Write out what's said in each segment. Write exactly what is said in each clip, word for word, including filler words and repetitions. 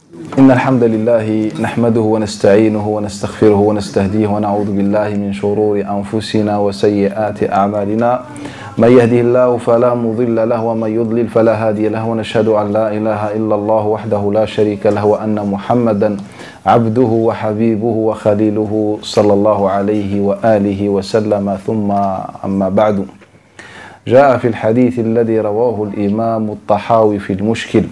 إن الحمد لله نحمده ونستعينه ونستغفره ونستهديه ونعوذ بالله من شرور أنفسنا وسيئات أعمالنا من يهده الله فلا مضل له ومن يضلل فلا هادي له ونشهد أن لا إله إلا الله وحده لا شريك له وأن محمدا عبده وحبيبه وخليله صلى الله عليه وآله وسلم ثم أما بعد جاء في الحديث الذي رواه الإمام الطحاوي في المشكل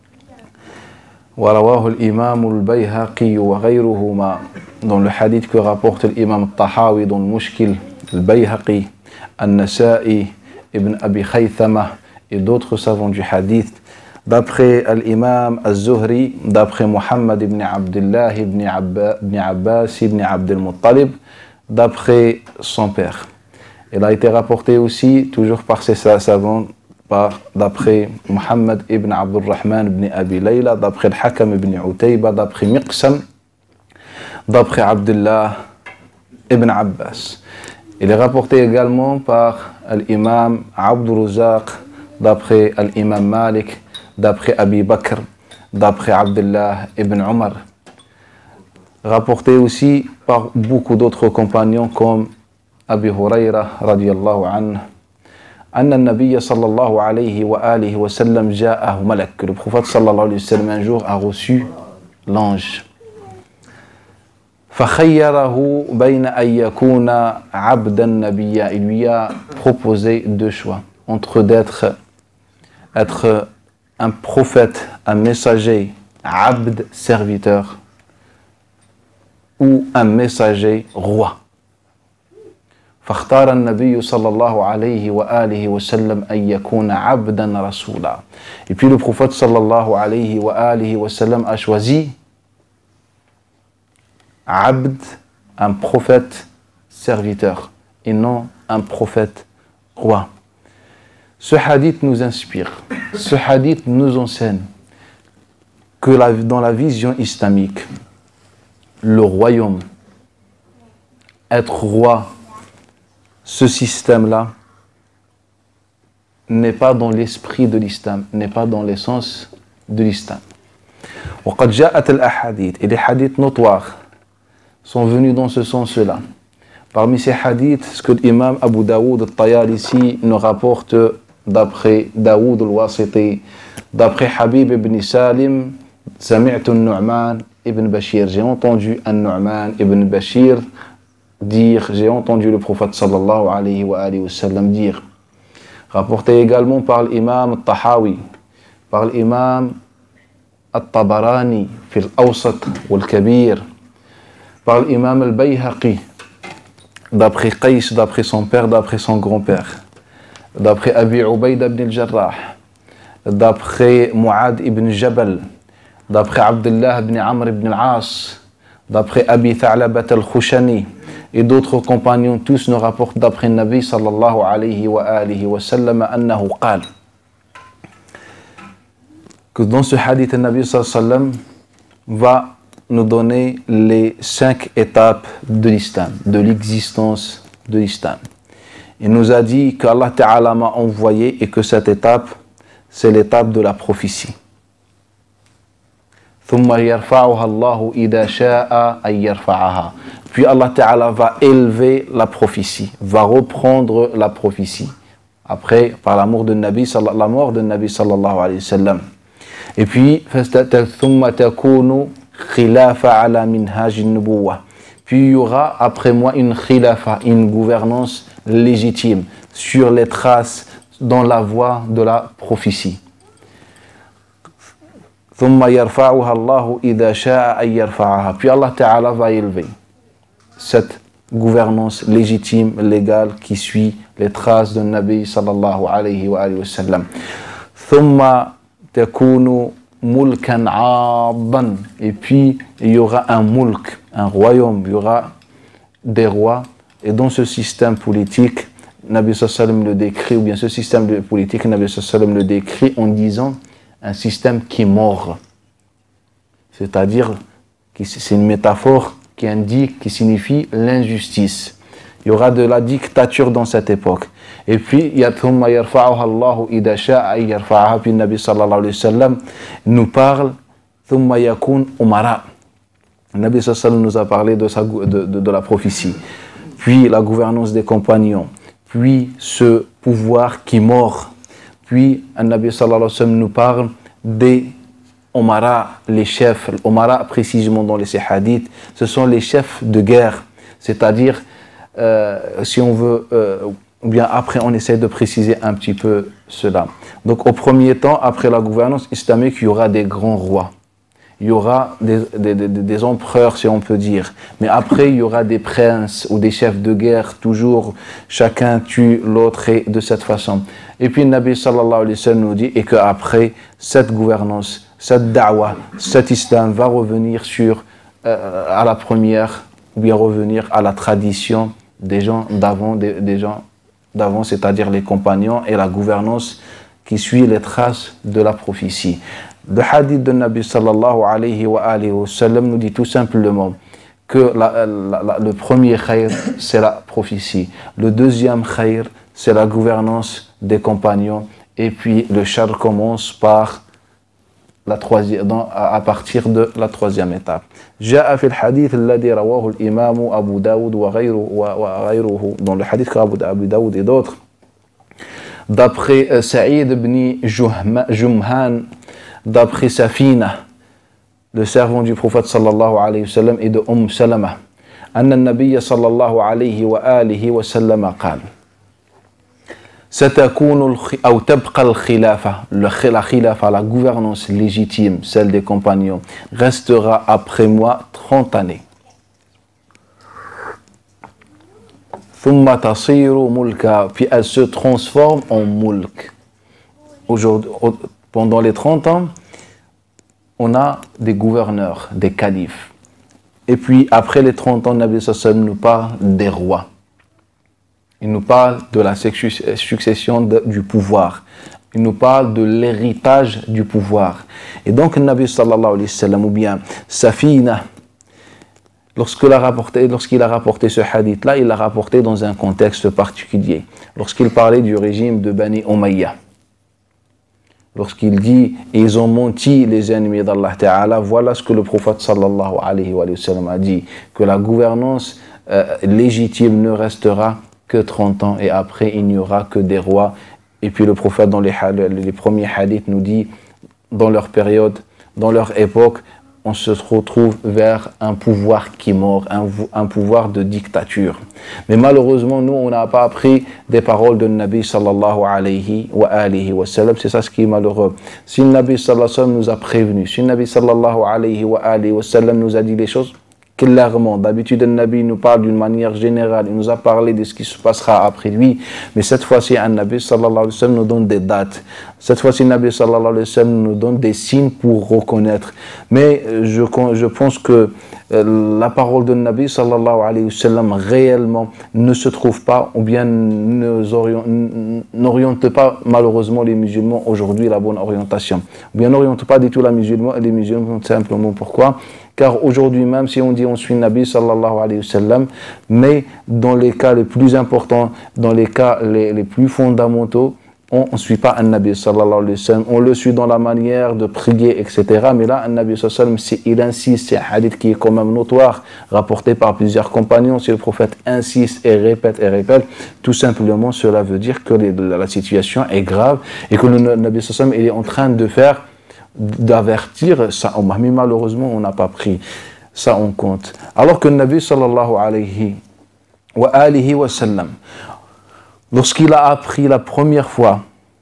ورواه الإمام البيهقي وغيرهما dans le hadith que rapporte l'imam Tahawi dans le Mushkil, le Bayhaqi, An-Nasa'i, Ibn Abi Khaythama et d'autres savants du hadith, d'après l'imam Al-Zuhri, d'après Muhammad ibn Abdullah ibn, Abba, ibn Abbas ibn Abdul Muttalib, d'après son père. Il a été rapporté aussi, toujours par ces savants, par d'après Muhammad ibn Abdurrahman ibn Abi Layla, d'après Al-Hakam ibn Utayba, d'après Miqsam, d'après Abdullah ibn Abbas. Il est rapporté également par l'imam Abdul Razaq, d'après l'imam Malik, d'après Abi Bakr, d'après Abdullah ibn Umar. Rapporté aussi par beaucoup d'autres compagnons comme Abi Hurayra radiyallahu anhu. أن النبي صلى الله عليه وآله وسلم جاءه ملك. Le prophète sallallahu alayhi wa sallam un jour a reçu l'ange. فخيره بين أن يكون عبدا نبيا. Il lui a proposé deux choix entre d'être être un prophète, un messager, abd, serviteur, ou un messager, roi. فاختار النبي صلى الله عليه وآله وسلم أن يكون عبدا رسولا. Et puis le prophète صلى الله عليه وآله وسلم a choisi abd, un prophète serviteur, et non un prophète roi. Ce hadith nous inspire, ce hadith nous enseigne que la, dans la vision islamique, le royaume, être roi, ce système-là n'est pas dans l'esprit de l'islam, n'est pas dans l'essence de l'islam. وقد جاءت الأحاديث, et les hadiths notoires sont venus dans ce sens-là. Parmi ces hadiths, ce que l'imam Abu Daoud al-Tayalisi nous rapporte d'après Daoud al-Wasiti, d'après Habib ibn Salim, سمعت النعمان ibn Bashir, j'ai entendu An-Nu'man ibn Bashir dire, j'ai entendu le prophète sallallahu alayhi wa alayhi wa sallam dire, rapporté également par l'imam Al-Tahawi, par l'imam Al-Tabarani fi al-Awsat wal-Kabir, par l'imam Al-Bayhaqi, d'après Qais, d'après son père, d'après son grand-père, d'après Abi Ubayda ibn al-Jarrah, d'après Mu'ad ibn Jabal, d'après Abdullah ibn Amr ibn al-As, d'après Abi Tha'labat al-Khushani, et d'autres compagnons, tous nous rapportent d'après le Nabi sallallahu alayhi wa alihi wa sallam annahu qal. Que dans ce hadith, le Nabi sallallahu alayhi wa sallam va nous donner les cinq étapes de l'islam, de l'existence de l'islam. Il nous a dit qu'Allah Ta'ala m'a envoyé et que cette étape, c'est l'étape de la prophétie. ثم يرفعها الله إذا شاء أن يرفعها. Puis Allah Ta'ala va élever la prophétie, va reprendre la prophétie. Après, par l'amour de Nabi, la mort de Nabi sallallahu alayhi wa sallam. Et puis, ثم تكون خلافة على منهاج النبوة. Puis il y aura après moi une khilafa, une gouvernance légitime sur les traces dans la voie de la prophétie. ثم يرفعها الله إذا شاء أن يرفعها. Puis Allah Ta'ala va élever cette gouvernance légitime, légale, qui suit les traces de Nabi sallallahu alayhi wa alayhi wa sallam. ثم تكون ملكا عاضا. Et puis il y aura un mulk, un royaume, il y aura des rois. Et dans ce système politique, Nabi sallallahu alayhi wa sallam le décrit, ou bien ce système politique, Nabi sallallahu alayhi wa sallam le décrit en disant un système qui est mort. C'est-à-dire que c'est une métaphore qui indique, qui signifie l'injustice. Il y aura de la dictature dans cette époque. Et puis, il y a ثم يرفعها الله إذا شاء أن يرفعها. Puis le Nabi sallallahu alayhi wa sallam nous parle ثم يكون أمراء. Le Nabi sallallahu alayhi wa sallam nous a parlé de, sa, de, de, de la prophétie, puis la gouvernance des compagnons, puis ce pouvoir qui mord, puis le Nabi sallallahu alayhi wa sallam nous parle des Omara, les chefs. Omara, précisément dans les hadiths, ce sont les chefs de guerre, c'est-à-dire, euh, si on veut, euh, ou bien après on essaie de préciser un petit peu cela. Donc au premier temps, après la gouvernance islamique, il y aura des grands rois. Il y aura des, des, des, des empereurs, si on peut dire. Mais après, il y aura des princes ou des chefs de guerre, toujours, chacun tue l'autre et de cette façon. Et puis, le Nabi sallallahu alayhi wa sallam nous dit, et qu'après, cette gouvernance, cette da'wah, cet islam va revenir sur, euh, à la première, ou bien revenir à la tradition des gens d'avant, des, des gens d'avant, c'est-à-dire les compagnons et la gouvernance qui suit les traces de la prophétie. Le hadith de Nabi sallallahu alayhi wa, alayhi wa sallam nous dit tout simplement que la, la, la, le premier khayr, c'est la prophétie. Le deuxième khayr, c'est la gouvernance des compagnons. Et puis le char commence par la troisième, dans, à, à partir de la troisième étape. جاء في الحديث الذي رواه الإمام أبو داود وغيره, وغيره dans le hadith qu'Abu Daoud et d'autres, d'après euh, Saïd ibn Jumhan, d'après Safina, le servant du prophète sallallahu alayhi wa sallam, et de Umm Salama, أن النبي صلى الله عليه وآله وسلم قال ستكون أو تبقى الخلافة, la khilafa, la gouvernance légitime, celle des compagnons, restera après moi trente années. ثم تصير ملكا, puis elle se transforme en mulk. Aujourd'hui, pendant les trente ans, on a des gouverneurs, des califes. Et puis après les trente ans, Nabi sallallahu alayhi wa sallam nous parle des rois. Il nous parle de la succession de, du pouvoir. Il nous parle de l'héritage du pouvoir. Et donc, Nabi sallallahu alayhi wa sallam, ou bien Safina, lorsqu'il a rapporté, lorsqu'il a rapporté ce hadith-là, il l'a rapporté dans un contexte particulier. Lorsqu'il parlait du régime de Bani Umayya. Lorsqu'il dit, ils ont menti les ennemis d'Allah Ta'ala, voilà ce que le prophète sallallahu alayhi wa sallam a dit, que la gouvernance euh, légitime ne restera que trente ans et après il n'y aura que des rois. Et puis le prophète dans les, les premiers hadiths nous dit, dans leur période, dans leur époque, on se retrouve vers un pouvoir qui mord, un, un pouvoir de dictature. Mais malheureusement, nous, on n'a pas appris des paroles de Nabi sallallahu alayhi wa alihi wa sallam. C'est ça ce qui est malheureux. Si le Nabi sallallahu alayhi wa sallam nous a prévenus, si le Nabi sallallahu alayhi wa alihi wa sallam nous a dit les choses clairement, d'habitude le Nabi nous parle d'une manière générale, il nous a parlé de ce qui se passera après lui, mais cette fois-ci, un Nabi sallallahu alayhi wa sallam nous donne des dates. Cette fois-ci, le Nabi sallallahu alayhi wa sallam nous donne des signes pour reconnaître. Mais je, je pense que euh, la parole de Nabi sallallahu alayhi wa sallam réellement ne se trouve pas, ou bien n'oriente pas malheureusement les musulmans aujourd'hui la bonne orientation. Ou bien n'oriente pas du tout la musulman, les musulmans simplement. Pourquoi ? Car aujourd'hui même, si on dit on suit le Nabi sallallahu alayhi wa sallam, mais dans les cas les plus importants, dans les cas les, les plus fondamentaux, on ne suit pas un Nabi sallallahu alayhi wa sallam, on le suit dans la manière de prier, et cetera. Mais là, un Nabi sallallahu alayhi wa sallam, il insiste, c'est un hadith qui est quand même notoire, rapporté par plusieurs compagnons, si le prophète insiste et répète et répète, tout simplement cela veut dire que les, la situation est grave et que le Nabi sallallahu alayhi wa sallam il est en train de faire d'avertir ça, mais malheureusement on n'a pas pris ça en compte. Alors que le Nabi sallallahu alayhi wa alihi wa sallam, lorsqu'il a appris la première fois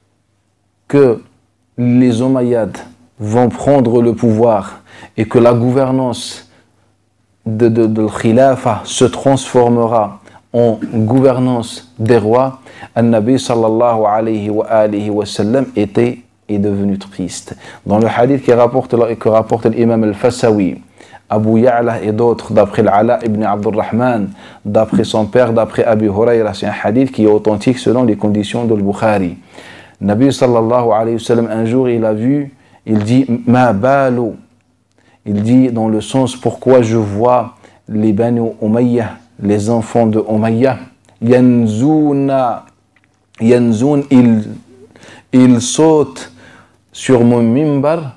que les Omeyyades vont prendre le pouvoir et que la gouvernance de, de, de Khilafa se transformera en gouvernance des rois, le Nabi sallallahu alayhi wa alihi wa sallam était est devenu triste. Dans le hadith qui rapporte, que rapporte l'imam al-Fasawi, Abu Ya'la et d'autres, d'après l'Ala ibn Abdurrahman, d'après son père, d'après Abu Hurayra, c'est un hadith qui est authentique selon les conditions de Bukhari. Nabi sallallahu alayhi wa sallam, un jour, il a vu, il dit « Ma balu » il dit dans le sens pourquoi je vois les Bani Umayya, les enfants de Umayya, yanzouna, yanzoun, ils, ils sautent sur mon mimbar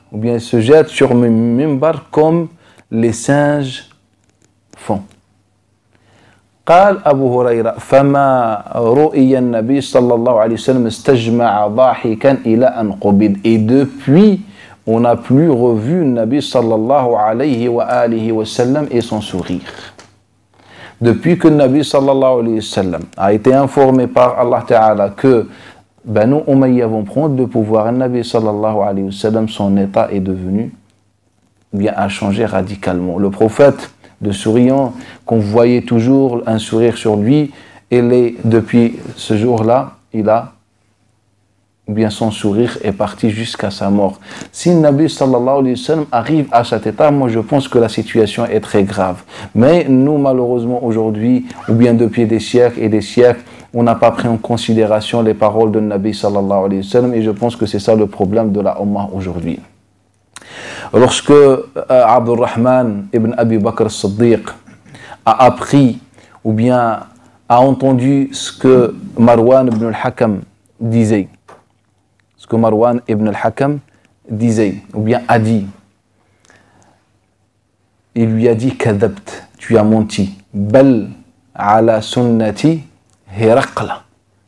ou bien se jette sur le mimbar comme les singes font. قال أبو هريرة فما رؤي النبي صلى الله عليه وسلم استجمع ضاحكا إلى أن قبض. Et depuis, on n'a plus revu le Nabi sallallahu alayhi wa alihi wa sallam et son sourire. Depuis que le Nabi sallallahu alayhi wa sallam a été informé par Allah Ta'ala que Banu Umayya vont prendre le pouvoir, le Nabi sallallahu alayhi wa sallam, son état est devenu, bien, a changé radicalement. Le prophète, de souriant, qu'on voyait toujours un sourire sur lui, et les, depuis ce jour-là, il a, bien, son sourire est parti jusqu'à sa mort. Si le Nabi sallallahu alayhi wa sallam arrive à cet état, moi je pense que la situation est très grave. Mais nous, malheureusement, aujourd'hui, ou bien depuis des siècles et des siècles, on n'a pas pris en considération les paroles de Nabi sallallahu alayhi wa sallam, et je pense que c'est ça le problème de la Ummah aujourd'hui. Lorsque euh, Abdurrahman ibn Abi Bakr as-Siddiq a appris ou bien a entendu ce que Marwan ibn al-Hakam disait, ce que Marwan ibn al-Hakam disait ou bien a dit, il lui a dit kadhabt, tu as menti, bal ala sunnati Hiraqla.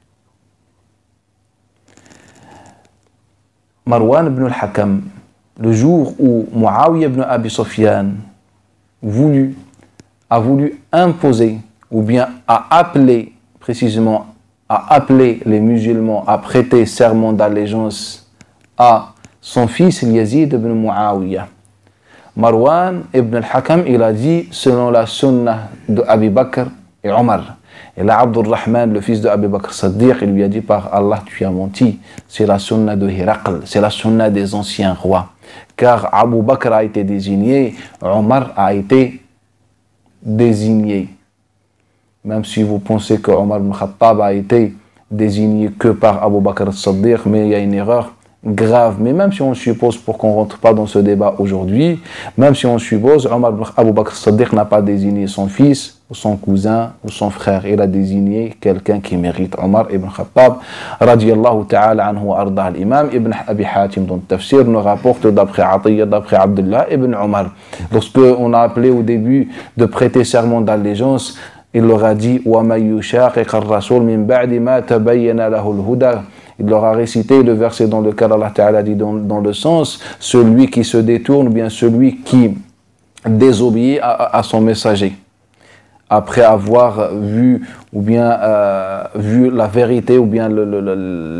Marwan ibn al-Hakam, le jour où Muawiyah ibn Abi Sufyan voulu, a voulu imposer ou bien a appelé, précisément, a appelé les musulmans à prêter serment d'allégeance à son fils Yazid ibn Muawiyah. Marwan ibn al-Hakam, il a dit selon la sunna de Abi Bakr et Omar. Et là, Abdurrahman, le fils de Abu Bakr Siddiq, il lui a dit par Allah, tu as menti. C'est la sunna de Hiraql, c'est la sunna des anciens rois. Car Abu Bakr a été désigné, Omar a été désigné. Même si vous pensez que Omar ibn Khattab a été désigné que par Abu Bakr Siddiq, mais il y a une erreur grave. Mais même si on suppose, pour qu'on ne rentre pas dans ce débat aujourd'hui, même si on suppose, Omar Abu Bakr Siddiq n'a pas désigné son fils, ou son cousin, ou son frère. Il a désigné quelqu'un qui mérite. Omar ibn Khattab, radiyallahu ta'ala anhu wa arda. L'imam ibn Abi Hatim, dans le tafsir, nous rapporte d'après Atiyya, d'après Abdullah ibn Omar. Lorsque on a appelé au début de prêter serment d'allégeance, il leur a dit wa man yushaqiq ar-rasul min ba'di ma tabayyana lahu al-huda. Il leur a récité le verset dans lequel Allah Ta'ala dit dans, dans le sens, celui qui se détourne, ou bien celui qui désobéit à, à son messager, après avoir vu, ou bien euh, vu la vérité, ou bien le, le, le,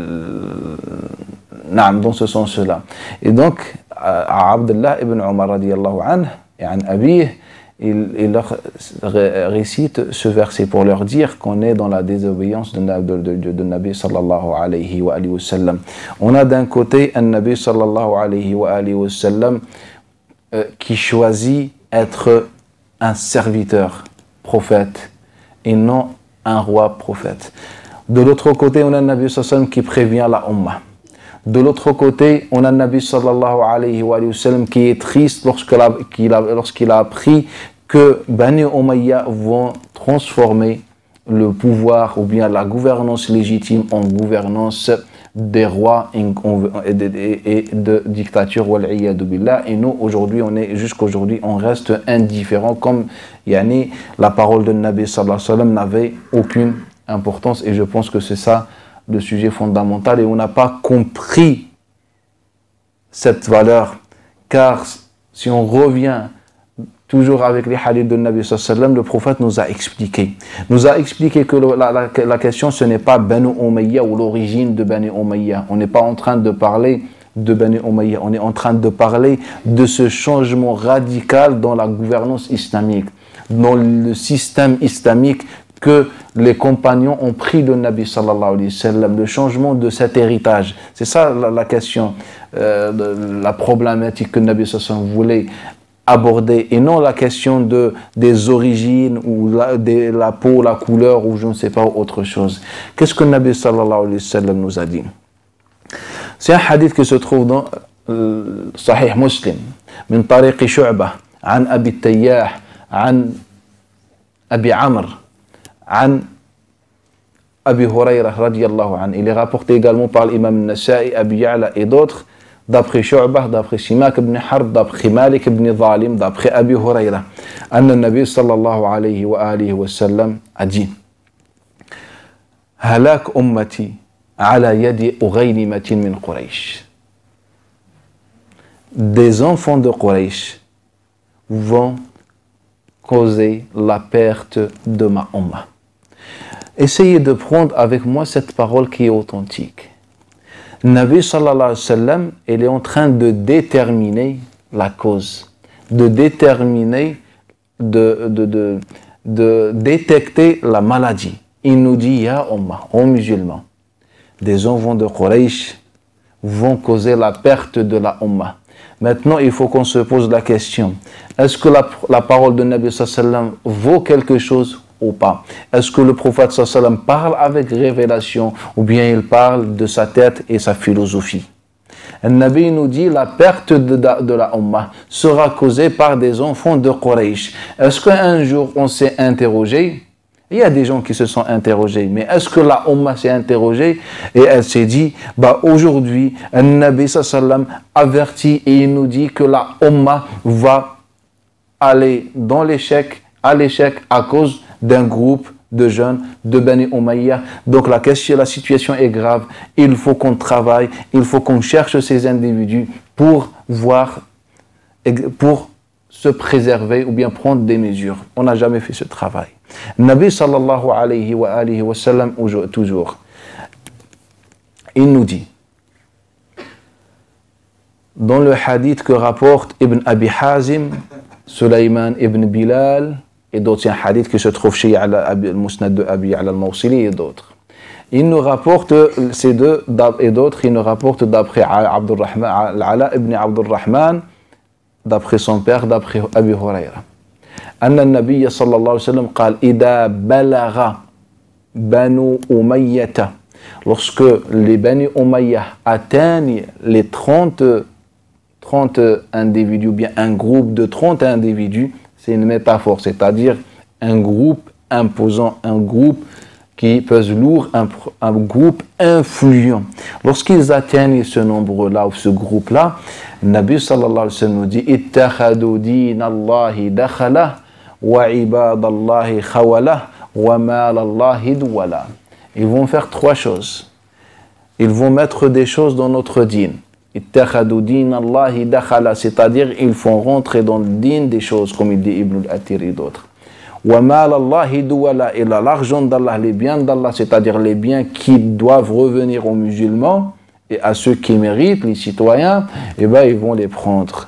le dans ce sens-là. Et donc, à Abdullah ibn Umar radiyallahu anhu, et an Abih, il, il leur récite ce verset pour leur dire qu'on est dans la désobéissance de, de, de, de, de Nabi sallallahu alayhi wa, wa sallam. On a d'un côté un Nabi sallallahu alayhi wa, wa sallam euh, qui choisit être un serviteur prophète et non un roi prophète. De l'autre côté, on a un Nabi sallallahu alayhi wa sallam qui prévient la Ummah. De l'autre côté, on a un Nabi sallallahu alayhi wa sallam qui est triste lorsqu'il a, qu'il a, lorsqu'il a appris que Bani Umayya vont transformer le pouvoir ou bien la gouvernance légitime en gouvernance des rois et de, et de dictature. Et nous, aujourd'hui, on est, jusqu'aujourd'hui, on reste indifférent, comme yani, la parole de Nabi sallallahu alayhi wa sallam n'avait aucune importance. Et je pense que c'est ça le sujet fondamental, et on n'a pas compris cette valeur, car si on revient toujours avec les hadiths de Nabi sallallahu alayhi wa sallam, le prophète nous a expliqué, nous a expliqué que la, la, la question ce n'est pas Banu Umayya ou l'origine de Banu Umayya. On n'est pas en train de parler de Banu Umayya, on est en train de parler de ce changement radical dans la gouvernance islamique, dans le système islamique que les compagnons ont pris de Nabi sallallahu alayhi wa sallam, le changement de cet héritage. C'est ça la, la question, euh, la problématique que Nabi sallallahu alayhi wa sallam voulait aborder, et non la question de, des origines ou la, de la peau, la couleur ou je ne sais pas autre chose. Qu'est-ce que Nabi sallallahu alayhi wa sallam nous a dit? C'est un hadith qui se trouve dans euh, Sahih Muslim, min tariq Shu'bah, an Abi Tayyah, an Abi Amr, an Abi Hurayra radiyallahu anhu. Il est rapporté également par l'imam Nasa'i, Abi Ya'la et d'autres d'après Shu'bah, d'après Simak ibn Harb, d'après Malik ibn Zalim, d'après Abi Hurayra, anna Nabi sallallahu alayhi wa alihi wa sallam a dit Halak ummati ala yadi ughaynimatin min Quraysh. Des enfants de Quraysh vont causer la perte de ma umma. Essayez de prendre avec moi cette parole qui est authentique. Nabi sallallahu alayhi wa sallam, il est en train de déterminer la cause, de déterminer, de, de, de, de détecter la maladie. Il nous dit, ya umma, aux musulmans, des enfants de Quraysh vont causer la perte de la umma. Maintenant, il faut qu'on se pose la question, est-ce que la, la parole de Nabi sallallahu alayhi wa sallam vaut quelque chose ou pas? Est-ce que le prophète sallallahu alayhi wa sallam parle avec révélation ou bien il parle de sa tête et sa philosophie? Le Nabi nous dit la perte de, de, de la Ummah sera causée par des enfants de Quraysh. Est-ce qu'un jour on s'est interrogé? Il y a des gens qui se sont interrogés, mais est-ce que la Ummah s'est interrogée et elle s'est dit, bah aujourd'hui, le Nabi sallallahu alayhi wa sallam avertit et il nous dit que la Ummah va aller dans l'échec, à l'échec à cause d'un groupe de jeunes de Bani Umayya. Donc la question, la situation est grave. Il faut qu'on travaille, il faut qu'on cherche ces individus pour voir, pour se préserver ou bien prendre des mesures. On n'a jamais fait ce travail. Nabi sallallahu alayhi wa alihi wa sallam toujours, il nous dit dans le hadith que rapporte Ibn Abi Hazim, Sulayman ibn Bilal et d'autres, un hadith qui se trouve chez le Musnad de Abi al-Mawsili et d'autres. Il nous rapporte, ces deux et d'autres, il nous rapporte d'après Al-Ala ibn Abdurrahman, d'après son père, d'après Abi Hurayra. Anna an-Nabiy sallallahu alayhi wa sallam قال إذا بلغ بنو أمية, lorsque les Bani Umayya atteignent les trente, trente individus, ou bien un groupe de trente individus, c'est une métaphore, c'est-à-dire un groupe imposant, un groupe qui pèse lourd, un, un groupe influent. Lorsqu'ils atteignent ce nombre-là ou ce groupe-là, Nabi sallallahu alayhi wa sallam nous dit ittakhadou dinallahi dakhala wa ibadallahi khawala wa malallahi douala. Ils vont faire trois choses. Ils vont mettre des choses dans notre dîn. Ittakhadou dinallahi dakhala, c'est-à-dire ils font rentrer dans le dîn des choses, comme il dit Ibn al-Athir et d'autres. Wa malallahi douala, et l'argent d'Allah, les biens d'Allah, c'est-à-dire les biens qui doivent revenir aux musulmans et à ceux qui méritent, les citoyens, et ben ils vont les prendre.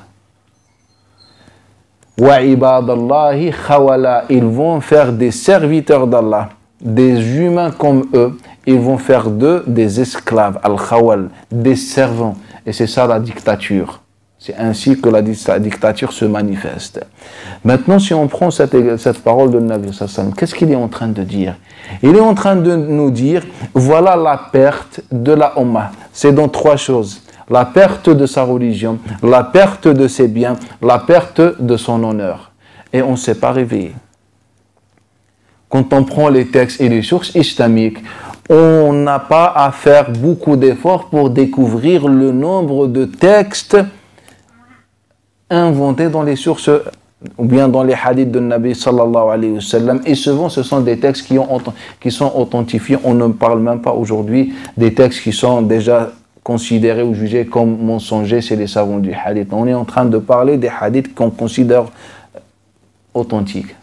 Wa ibadallahi khawala, ils vont faire des serviteurs d'Allah, des humains comme eux, ils vont faire d'eux des esclaves, al-khawal, des servants. Et c'est ça la dictature. C'est ainsi que la dictature se manifeste. Maintenant, si on prend cette, cette parole de Nabi sallallahu alayhi wa sallam, qu'est-ce qu'il est en train de dire? Il est en train de nous dire, voilà la perte de la Ummah. C'est dans trois choses. La perte de sa religion, la perte de ses biens, la perte de son honneur. Et on ne s'est pas réveillé. Quand on prend les textes et les sources islamiques, on n'a pas à faire beaucoup d'efforts pour découvrir le nombre de textes inventés dans les sources ou bien dans les hadiths de Nabi sallallahu alayhi wa sallam. Et souvent, ce sont des textes qui, ont, qui sont authentifiés. On ne parle même pas aujourd'hui des textes qui sont déjà considérés ou jugés comme mensongers, c'est les savants du hadith. On est en train de parler des hadiths qu'on considère authentiques.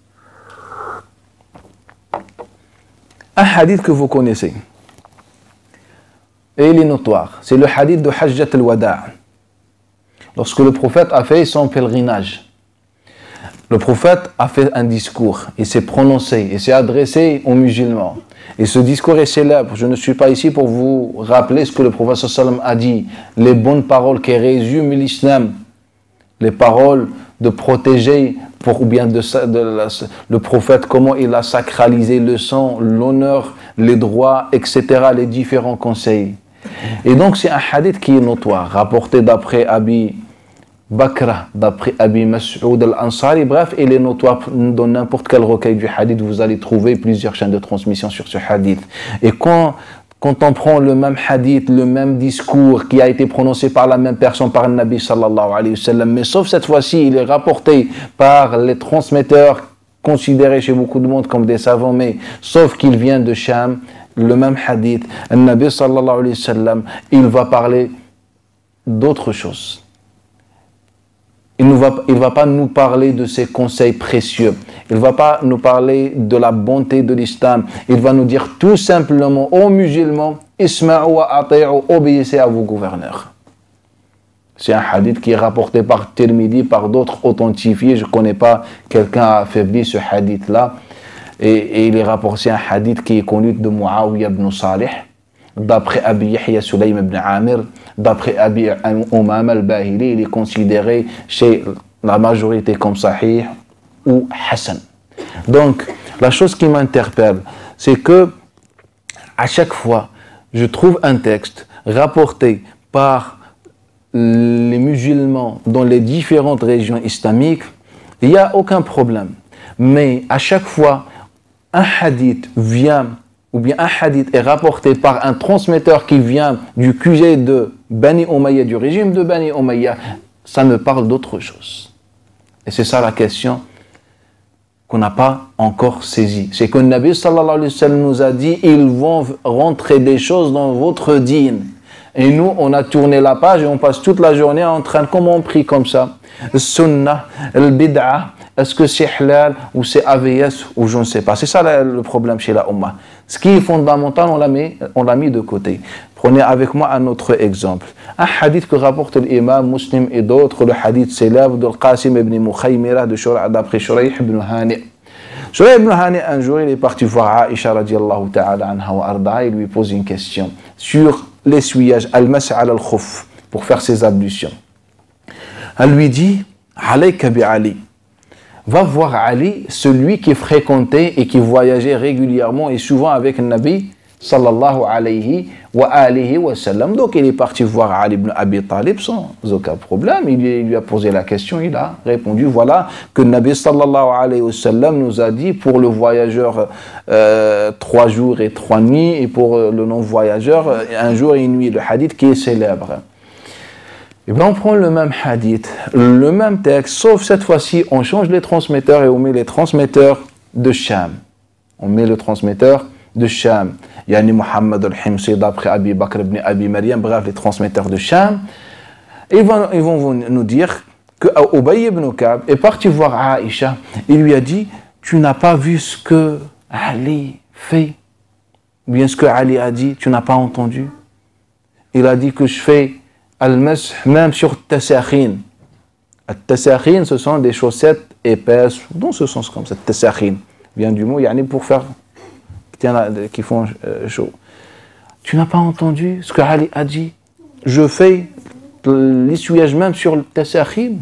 Un hadith que vous connaissez, et il est notoire, c'est le hadith de Hajjat al-Wada'. Lorsque le prophète a fait son pèlerinage, le prophète a fait un discours, il s'est prononcé, il s'est adressé aux musulmans. Et ce discours est célèbre. Je ne suis pas ici pour vous rappeler ce que le prophète sallallahu alayhi wa sallam a dit, les bonnes paroles qui résument l'islam, les paroles de protéger, pour, ou bien de, de la, le prophète, comment il a sacralisé le sang, l'honneur, les droits, et cetera, les différents conseils. Et donc c'est un hadith qui est notoire, rapporté d'après Abi Bakra, d'après Abi Mas'ud al-Ansari. Bref, il est notoire dans n'importe quel recueil du hadith. Vous allez trouver plusieurs chaînes de transmission sur ce hadith. Et quand, quand on prend le même hadith, le même discours qui a été prononcé par la même personne, par le Nabi sallallahu alayhi wa sallam, mais sauf cette fois-ci, il est rapporté par les transmetteurs considérés chez beaucoup de monde comme des savants, mais sauf qu'il vient de Sham, le même hadith, le Nabi sallallahu alayhi wa sallam, il va parler d'autre chose. Il ne va, il va pas nous parler de ses conseils précieux. Il ne va pas nous parler de la bonté de l'islam. Il va nous dire tout simplement aux musulmans, Isma'u wa ati'u, obéissez à vos gouverneurs. C'est un hadith qui est rapporté par Tirmidhi, par d'autres authentifiés. Je ne connais pas quelqu'un a affaibli ce hadith-là. Et, et il est rapporté un hadith qui est connu de Muawiyah ibn Salih, d'après Abi Yahya Sulaym ibn Amir, d'après Abi Umam al-Bahili, il est considéré chez la majorité comme sahih ou hassan. Donc, la chose qui m'interpelle, c'est que à chaque fois, je trouve un texte rapporté par les musulmans dans les différentes régions islamiques, il n'y a aucun problème. Mais à chaque fois, un hadith vient ou bien un hadith est rapporté par un transmetteur qui vient du Q G de Bani Umayya, du régime de Bani Umayya, ça me parle d'autre chose. Et c'est ça la question qu'on n'a pas encore saisie. C'est que le Nabi sallallahu alayhi wa sallam nous a dit, ils vont rentrer des choses dans votre dîne. Et nous, on a tourné la page et on passe toute la journée en train de, comment on prie comme ça, le sunnah, le bid'a, est-ce que c'est halal ou c'est A V S ou je ne sais pas. C'est ça le problème chez la Ummah. Ce qui est fondamental, on l'a mis, on l'a mis de côté. Prenez avec moi un autre exemple. Un hadith que rapporte l'imam Muslim et d'autres, le hadith célèbre de Qasim ibn Mukhaymira de Shura, d'après Shuraih ibn Hani. Shuraih ibn Hani, un jour, il est parti voir Aisha radiallahu ta'ala anha wa arda, il lui pose une question sur l'essuyage, al-mas' ala al-khuf, pour faire ses ablutions. Elle lui dit, alayka bi Ali. Va voir Ali, celui qui fréquentait et qui voyageait régulièrement et souvent avec le Nabi sallallahu alayhi wa alihi wa sallam. Donc il est parti voir Ali ibn Abi Talib sans aucun problème. Il lui a posé la question, il a répondu, voilà que le Nabi sallallahu alayhi wa sallam nous a dit pour le voyageur euh, trois jours et trois nuits et pour le non-voyageur un jour et une nuit. Le hadith qui est célèbre. Et bien on prend le même hadith, le même texte, sauf cette fois-ci, on change les transmetteurs et on met les transmetteurs de Sham. On met le transmetteur de Sham. Yani Muhammad al-Himsi d'après Abi Bakr ibn Abi Maryam, bref, les transmetteurs de Sham. Et ils vont, ils vont nous dire que Ubay ibn Ka'b est parti voir Aïcha. Il lui a dit, tu n'as pas vu ce que Ali fait, ou bien ce que Ali a dit, tu n'as pas entendu. Il a dit que je fais al-mas' même sur tasakhin. Tasakhin, ce sont des chaussettes épaisses, dans ce sens comme ça. Tasakhin vient du mot yani pour faire qui font chaud. Tu n'as pas entendu ce que Ali a dit? Je fais l'essuyage même sur le tasakhin.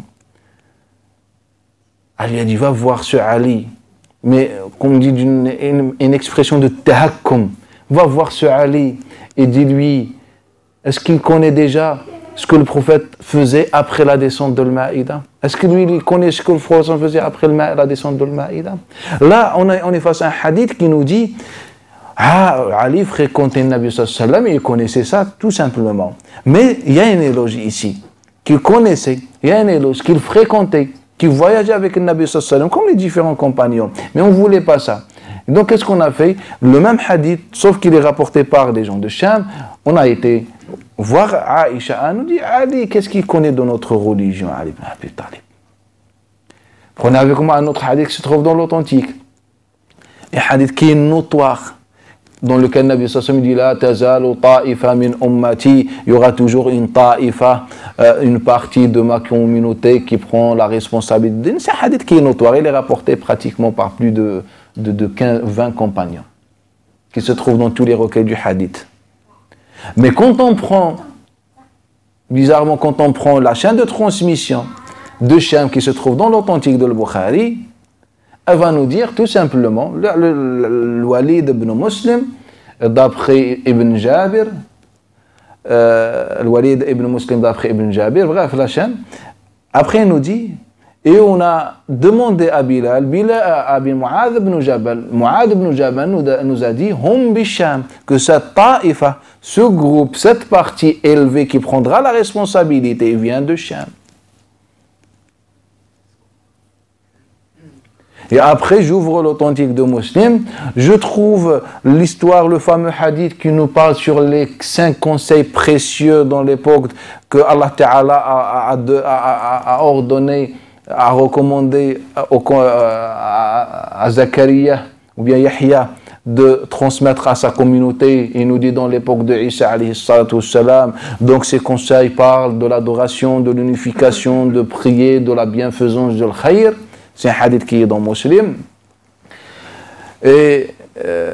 Ali a dit, va voir ce Ali. Mais comme on dit d'une une, une expression de tahakkum, va voir ce Ali et dis-lui, est-ce qu'il connaît déjà ce que le prophète faisait après la descente de l'Maïda? Est-ce que lui, il connaît ce que le prophète faisait après la descente de l'Maïda? Là, on est, on est face à un hadith qui nous dit, ah, Ali fréquentait le Nabi sallallahu alayhi wa sallam, il connaissait ça tout simplement. Mais il y a une éloge ici, qu'il connaissait, il y a une éloge qu'il fréquentait, qu'il voyageait avec le Nabi sallallahu alayhi wa sallam, comme les différents compagnons. Mais on ne voulait pas ça. Et donc, qu'est-ce qu'on a fait? Le même hadith, sauf qu'il est rapporté par des gens de Sham, on a été voir Aïcha, elle nous dit, Ali, qu'est-ce qu'il connaît de notre religion, Ali ibn Abi Talib? Prenez avec moi un autre hadith qui se trouve dans l'authentique. Un hadith qui est notoire, dans lequel le Nabi sallallahu alayhi wa sallam dit, la tazalu ta'ifa min ummati, il y aura toujours une ta'ifa, euh, une partie de ma communauté qui prend la responsabilité. C'est un hadith qui est notoire, il est rapporté pratiquement par plus de, de, de quinze, vingt compagnons, qui se trouvent dans tous les recueils du hadith. Mais quand on prend, bizarrement, quand on prend la chaîne de transmission de Sham qui se trouve dans l'authentique de Bukhari, elle va nous dire tout simplement, le, le, le, le Walid ibn Muslim, d'après Ibn Jabir, euh, le Walid ibn Muslim d'après Ibn Jabir, bref, la chaîne, après il nous dit, Et on a demandé à Bilal, Bilal à Mu'adh ibn Jabal, Mu'adh ibn Jabal nous a, nous a dit, hum bisham, que cette ta'ifa, ce groupe, cette partie élevée qui prendra la responsabilité vient de Sham. Et après, j'ouvre l'authentique de Muslim, je trouve l'histoire, le fameux hadith qui nous parle sur les cinq conseils précieux dans l'époque que Allah Ta'ala a, a, a, a ordonné, a recommandé à, à, à Zakaria ou bien Yahya de transmettre à sa communauté. Il nous dit dans l'époque de Isa alayhi salatu wassalam, donc ces conseils parlent de l'adoration, de l'unification, de prier, de la bienfaisance, de l'khayr. C'est un hadith qui est dans Muslim. Et euh,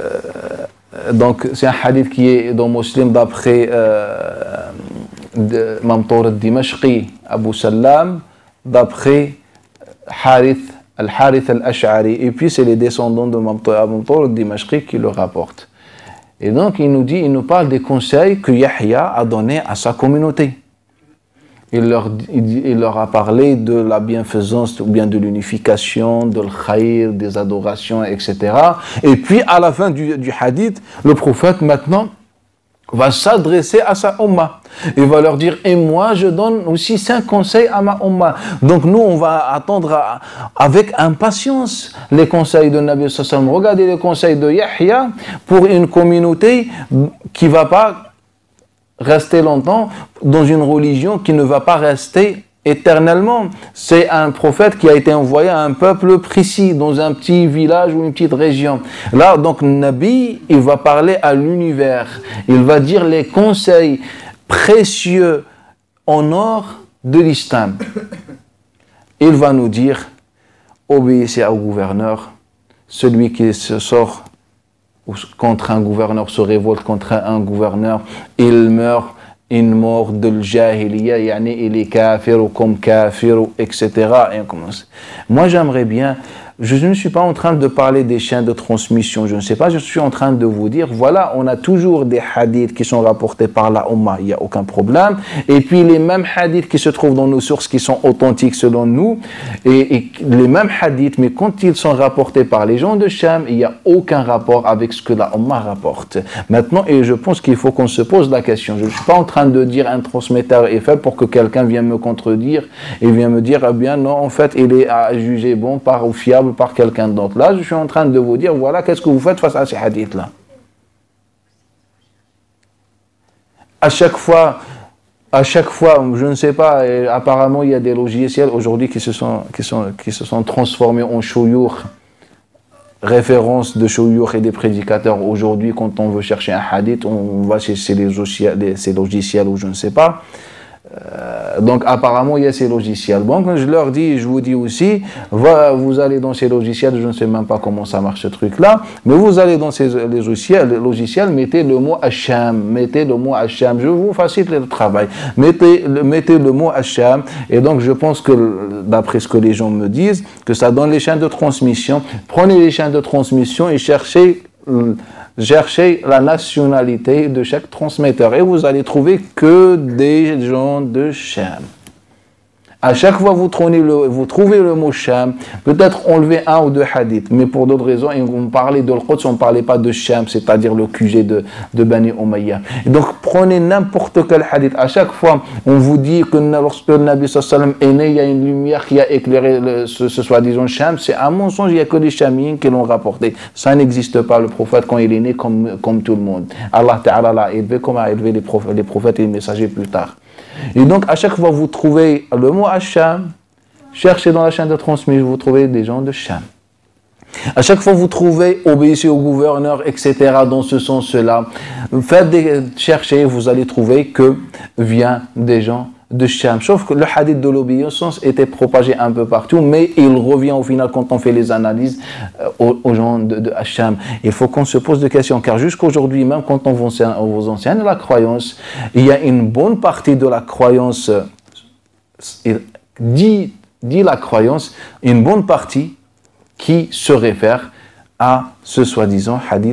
donc, c'est un hadith qui est dans Muslim d'après euh, Mamtour al-Dimashqi, Abu Salam, d'après Harith, Al-Harith al-Ash'ari. Et puis, c'est les descendants de Mamtour al-Dimashqi qui le rapportent. Et donc, il nous dit, il nous parle des conseils que Yahya a donnés à sa communauté. Il leur, il, il leur a parlé de la bienfaisance ou bien de l'unification, de l'khayr, des adorations, et cetera. Et puis, à la fin du, du hadith, le prophète maintenant va s'adresser à sa umma. Il va leur dire, et moi, je donne aussi cinq conseils à ma umma. Donc, nous, on va attendre à, avec impatience les conseils de Nabi sallallahu alayhi wa sallam. Regardez les conseils de Yahya pour une communauté qui ne va pas rester longtemps dans une religion qui ne va pas rester éternellement. C'est un prophète qui a été envoyé à un peuple précis, dans un petit village ou une petite région. Là, donc, Nabi, il va parler à l'univers. Il va dire les conseils précieux en or de l'islam. Il va nous dire, obéissez au gouverneur, celui qui se sort contre un gouverneur, se révolte contre un gouverneur, il meurt une mort de l'jahiliya, yani il est kafir ou comme kafir, et cetera. Et on commence. Moi, j'aimerais bien, je ne suis pas en train de parler des chaînes de transmission, je ne sais pas, je suis en train de vous dire, voilà, on a toujours des hadiths qui sont rapportés par la Ummah, il n'y a aucun problème, et puis les mêmes hadiths qui se trouvent dans nos sources qui sont authentiques selon nous, et, et les mêmes hadiths, mais quand ils sont rapportés par les gens de Sham, il n'y a aucun rapport avec ce que la Ummah rapporte. Maintenant, et je pense qu'il faut qu'on se pose la question, je ne suis pas en train de dire un transmetteur est faible pour que quelqu'un vienne me contredire, et vienne me dire, eh bien non, en fait, il est à juger bon par ou fiable par quelqu'un d'autre. Là, je suis en train de vous dire, voilà, qu'est-ce que vous faites face à ces hadiths-là. À chaque fois, à chaque fois, je ne sais pas, et apparemment, il y a des logiciels aujourd'hui qui se sont, qui sont, qui se sont transformés en shouyour, référence de shouyour et des prédicateurs. Aujourd'hui, quand on veut chercher un hadith, on va chez ces logiciels, ces logiciels ou je ne sais pas. Euh, donc apparemment il y a ces logiciels. Bon, quand je leur dis, je vous dis aussi, va, vous allez dans ces logiciels, je ne sais même pas comment ça marche ce truc-là, mais vous allez dans ces les logiciels, les logiciels, mettez le mot Hacham, mettez le mot Hacham, je vous facilite le travail, mettez, mettez le mot Hacham, et donc je pense que, d'après ce que les gens me disent, que ça donne les chaînes de transmission. Prenez les chaînes de transmission et cherchez Cherchez la nationalité de chaque transmetteur et vous allez trouver que des gens de Sham. À chaque fois vous trouvez le, vous trouvez le mot Sham, peut-être enlever un ou deux hadiths, mais pour d'autres raisons, on parlait de l'Quds, on ne parlait pas de Sham, c'est-à-dire le Q G de, de Bani Umayya. Et donc prenez n'importe quel hadith. À chaque fois, on vous dit que lorsque le Nabi sallallahu alayhi wa sallam est né, il y a une lumière qui a éclairé le, ce, ce soi-disant Sham. C'est un mensonge, il n'y a que les Chamiens qui l'ont rapporté. Ça n'existe pas, le prophète, quand il est né, comme, comme tout le monde. Allah Ta'ala l'a élevé comme a élevé les prophètes, les prophètes et les messagers plus tard. Et donc, à chaque fois que vous trouvez le mot Hacham, cherchez dans la chaîne de transmission, vous trouvez des gens de Sham. À chaque fois que vous trouvez obéissez au gouverneur, et cetera, dans ce sens-là, faites des, cherchez, vous allez trouver que vient des gens de Sham. Sauf que le hadith de l'obéissance était propagé un peu partout, mais il revient au final quand on fait les analyses euh, aux, aux gens de, de Sham. Il faut qu'on se pose des questions, car jusqu'aujourd'hui, même quand on vous enseigne, on vous enseigne la croyance, il y a une bonne partie de la croyance, euh, dit, dit la croyance, une bonne partie qui se réfère à ce soi-disant hadith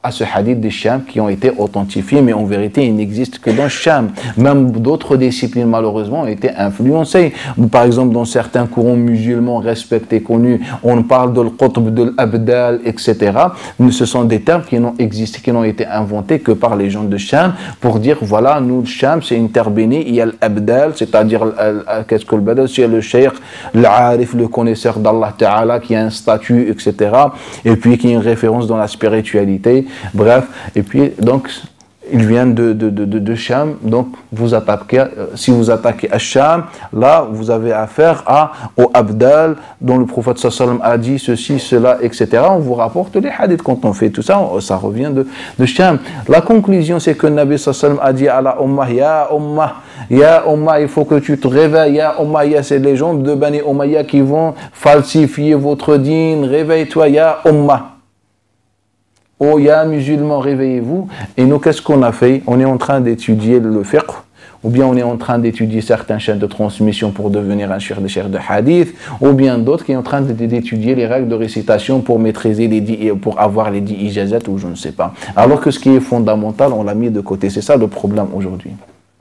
à ce hadith des Sham qui ont été authentifiés, mais en vérité, il n'existe que dans Sham. Même d'autres disciplines, malheureusement, ont été influencées. Par exemple, dans certains courants musulmans respectés, connus, on parle de l'qutb, de l'abdal, et cetera. Mais ce sont des termes qui n'ont existé, qui n'ont été inventés que par les gens de Sham pour dire, voilà, nous, le Sham, c'est une terre bénie, il y a l'abdal, c'est-à-dire, qu'est-ce que le badal, c'est le cheikh, l'arif, le connaisseur d'Allah Ta'ala, qui a un statut, et cetera. Et puis, qui est une référence dans la spiritualité. Bref, et puis, donc, ils viennent de, de, de, de, de Sham, donc vous attaquez, euh, si vous attaquez à Sham, là vous avez affaire à, au Abdal, dont le prophète sallam a dit ceci, cela, et cetera. On vous rapporte les hadiths. Quand on fait tout ça, ça revient de, de Sham. La conclusion, c'est que le Nabi sallam a dit à la Ummah, Ya Ummah, Ya Ummah, il faut que tu te réveilles, Ya Ummah, Ya, c'est les gens de Bani Umayya qui vont falsifier votre dîne, réveille-toi, Ya Ummah. Oh, ya musulmans, réveillez-vous. Et nous, qu'est-ce qu'on a fait? On est en train d'étudier le fiqh, ou bien on est en train d'étudier certaines chaînes de transmission pour devenir un cheikh de cheikh de hadith, ou bien d'autres qui sont en train d'étudier les règles de récitation pour maîtriser les dix, pour avoir les dix ijazat, ou je ne sais pas. Alors que ce qui est fondamental, on l'a mis de côté. C'est ça le problème aujourd'hui.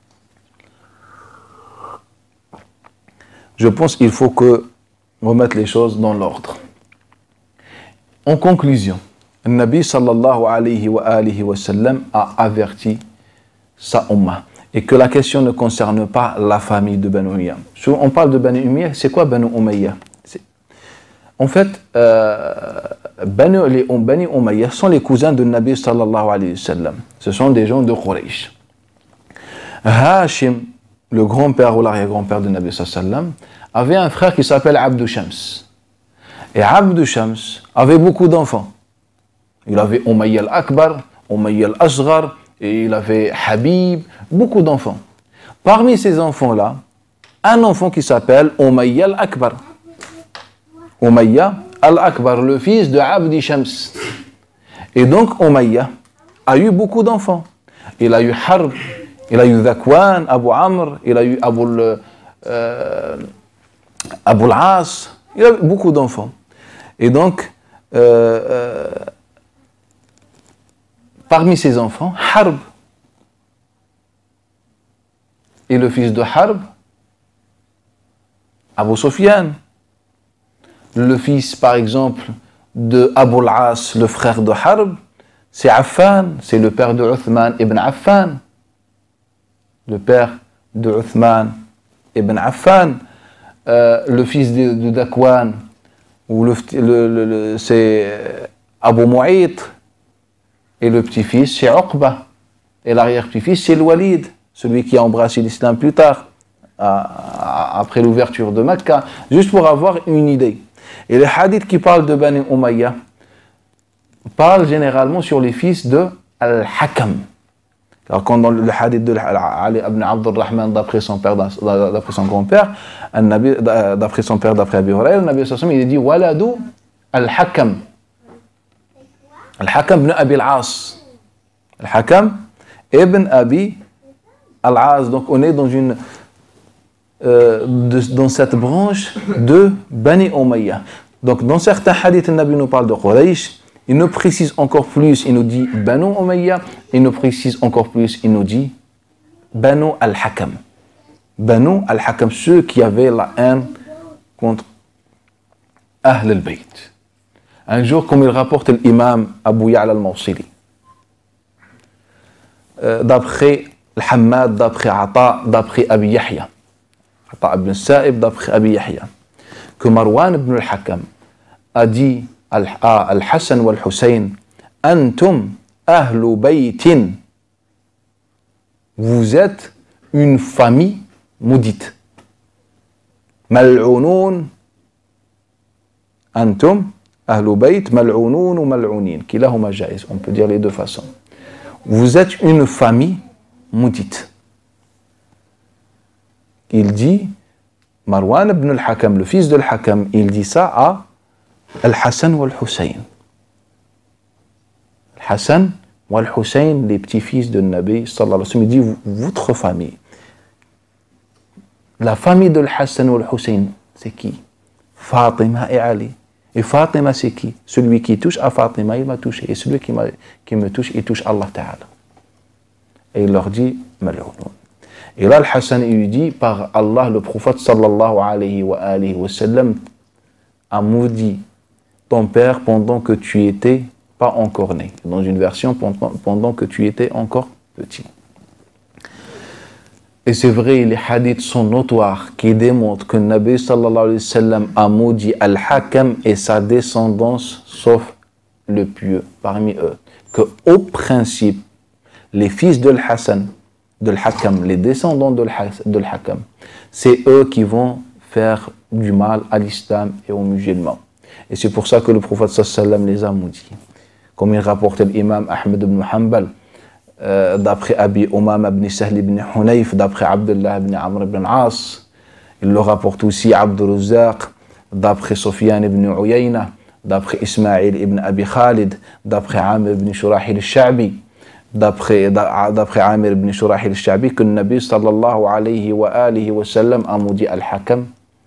Je pense qu'il faut que on remette les choses dans l'ordre. En conclusion, le Nabi sallallahu alayhi wa alihi wa sallam a averti sa ummah et que la question ne concerne pas la famille de Banu Umayya. On parle de Banu Umayya, c'est quoi Banu Umayya? En fait, euh, Banu, les Banu Umayya sont les cousins de Nabi sallallahu alayhi wa sallam. Ce sont des gens de Quraysh. Hashim, le grand-père ou l'arrière-grand-père de Nabi sallallahu alayhi wa sallam, avait un frère qui s'appelle Abdu Shams. Et Abdu Shams avait beaucoup d'enfants. Il avait Umayya al-Akbar, Umayya al-Asghar, et il avait Habib, beaucoup d'enfants. Parmi ces enfants-là, un enfant qui s'appelle Umayya al-Akbar. Umayya al-Akbar, le fils de Abdi Shams. Et donc Umayya a eu beaucoup d'enfants. Il a eu Harb, il a eu Dhakwan, Abu Amr, il a eu Abu, euh, Abu al-As, il a eu beaucoup d'enfants. Et donc, euh, euh, parmi ses enfants, Harb est le fils de Harb, Abu Sufyan. Le fils, par exemple, de Abu al-As, le frère de Harb, c'est Affan, c'est le père de Uthman ibn Affan. Le père de Uthman ibn Affan. Euh, le fils de, de Dhakwan, ou le, le, le, le, c'est Abu Mu'ayt. Et le petit-fils, c'est Uqba. Et l'arrière-petit-fils, c'est le Walid, celui qui a embrassé l'islam plus tard, à, à, après l'ouverture de Mecca, juste pour avoir une idée. Et les hadiths qui parlent de Bani Umayya parlent généralement sur les fils de Al-Hakam. Alors, quand dans le hadith de Ali ibn Abdurrahman, d'après son père, d'après son grand-père, d'après son père, d'après Abi Hurayra, le Nabi sallallahu alayhi wa sallam, il a dit Waladu Al-Hakam. Al-Hakam ibn Abi al-As. Al-Hakam ibn Abi al-As. Donc on est dans une euh, de, dans cette branche de Bani Umayya. Donc dans certains hadiths, le Nabi nous parle de Quraysh. Il nous précise encore plus, il nous dit Banu Umayya. Il nous précise encore plus, il nous dit Banu al-Hakam. Banu al-Hakam, ceux qui avaient la haine contre Ahl al-Bayt. Un jour, comme il rapporte l'imam Abu Ya'la al-Mawsili, euh, d'après Al-Hammad, d'après Ata, d'après Abi Yahya, Ata ibn Sa'ib, d'après Abi Yahya, que Marwan ibn al-Hakam a dit à Al-Hassan ou Al-Hussein, Antum ahlu baytin, vous êtes une famille maudite. Mal'ounoun, Antum Ahlul Bayt, mal'ounoun ou mal'ounin, kilahuma jaïz, on peut dire les deux façons. Vous êtes une famille maudite. Il dit, Marwan ibn al-Hakam, le fils de al-Hakam, il dit ça à Al-Hassan ou Al-Hussein. Al-Hassan ou Al-Hussein, les petits-fils de Nabi, sallallahu alayhi wa sallam, il dit, votre famille. La famille de Al-Hassan ou Al-Hussein, c'est qui? Fatima et Ali. Et Fatima, c'est qui? Celui qui touche à Fatima, il m'a touché. Et celui qui, qui me touche, il touche Allah Ta'ala. Et il leur dit, Mal'ounoun. Et là, le Hassan, il lui dit, par Allah, le prophète sallallahu alayhi wa, alayhi wa sallam a maudit ton père pendant que tu étais pas encore né. Dans une version, pendant, pendant que tu étais encore petit. Et c'est vrai, les hadiths sont notoires qui démontrent que le Nabi sallallahu alayhi wa sallam a maudit Al-Hakam et sa descendance, sauf le pieux parmi eux. Que au principe, les fils de Al-Hassan, de Al-Hakam, les descendants de Al-Hakam, c'est eux qui vont faire du mal à l'islam et aux musulmans. Et c'est pour ça que le prophète sallallahu alayhi wa sallam les a maudits. Comme il rapporte l'imam Ahmed ibn Hanbal, Euh, d'après Abi Umama ibn Sahl ibn Hunayf, d'après Abdullah ibn Amr ibn As, il le rapporte aussi Abdul Razzaq, d'après Sufyan ibn Uyayna, d'après Ismaïl ibn Abi Khalid, d'après Amir ibn Shurahil al-Sha'bi, d'après d'après Amir ibn Shurahil al-Sha'bi, que le Nabi sallallahu alayhi wa alihi wa sallam a maudit Al-Hakam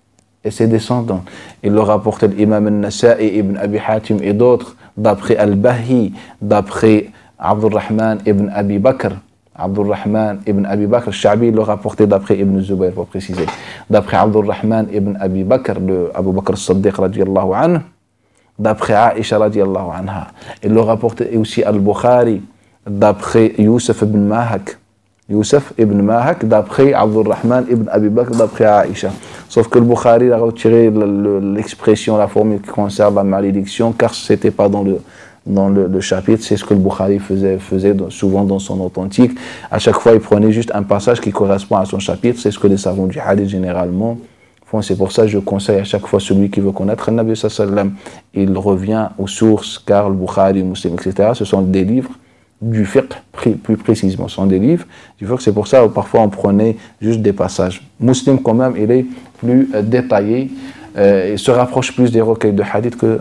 et ses descendants. Il le rapporte l'imam al-Nasa'i ibn Abi Hatim et d'autres, d'après Al-Bahi, d'après Abdurrahman ibn Abi Bakr, Abdurrahman ibn Abi Bakr, Al-Sha'bi le rapporté d'après Ibn Zubayr, pour préciser. D'après Abdurrahman ibn Abi Bakr, le Abu Bakr al-Siddiq radiallahu anhu, d'après Aisha radiallahu anha. Il le rapporté aussi Al-Bukhari, d'après Youssef ibn Mahak, Youssef ibn Mahak, d'après Abdurrahman ibn Abi Bakr, d'après Aisha. Sauf que le Bukhari a retiré l'expression, la formule qui concerne la malédiction, car ce n'était pas dans le dans le, le chapitre, c'est ce que le Bukhari faisait, faisait souvent dans son authentique. À chaque fois, il prenait juste un passage qui correspond à son chapitre. C'est ce que les savants du hadith généralement font. C'est pour ça que je conseille à chaque fois celui qui veut connaître le Nabi sallallahu alayhi wa sallam, il revient aux sources, car le Bukhari, Muslim, et cetera, ce sont des livres du fiqh, plus précisément, ce sont des livres du fiqh. C'est pour ça que parfois on prenait juste des passages. Muslim, quand même, il est plus euh, détaillé, euh, il se rapproche plus des recueils de hadith que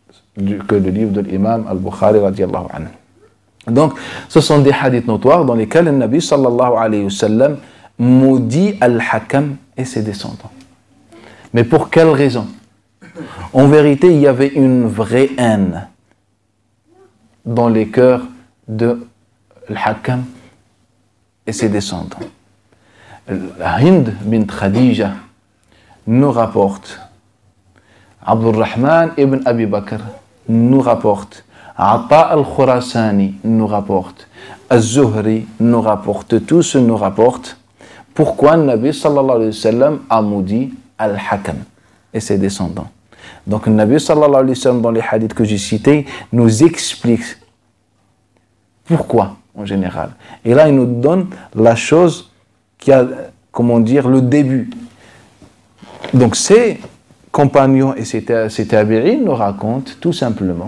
que le livre de l'imam al-Bukhari radiallahu anhu. Donc, ce sont des hadiths notoires dans lesquels le Nabi sallallahu alayhi wa sallam maudit Al-Hakam et ses descendants. Mais pour quelle raison? En vérité, il y avait une vraie haine dans les cœurs de Al-Hakam et ses descendants. Hind bint Khadija nous rapporte, Abdurrahman ibn Abi Bakr nous rapporte, Ata al-Khurasani nous rapporte, Az-Zuhri nous rapporte, tous nous rapportent pourquoi le Nabi sallallahu alayhi wa sallam a maudit Al-Hakam et ses descendants. Donc le Nabi sallallahu alayhi wa sallam, dans les hadiths que j'ai cités, nous explique pourquoi en général. Et là, il nous donne la chose qui a, comment dire, le début. Donc c'est compagnons et ses tabi'in nous racontent tout simplement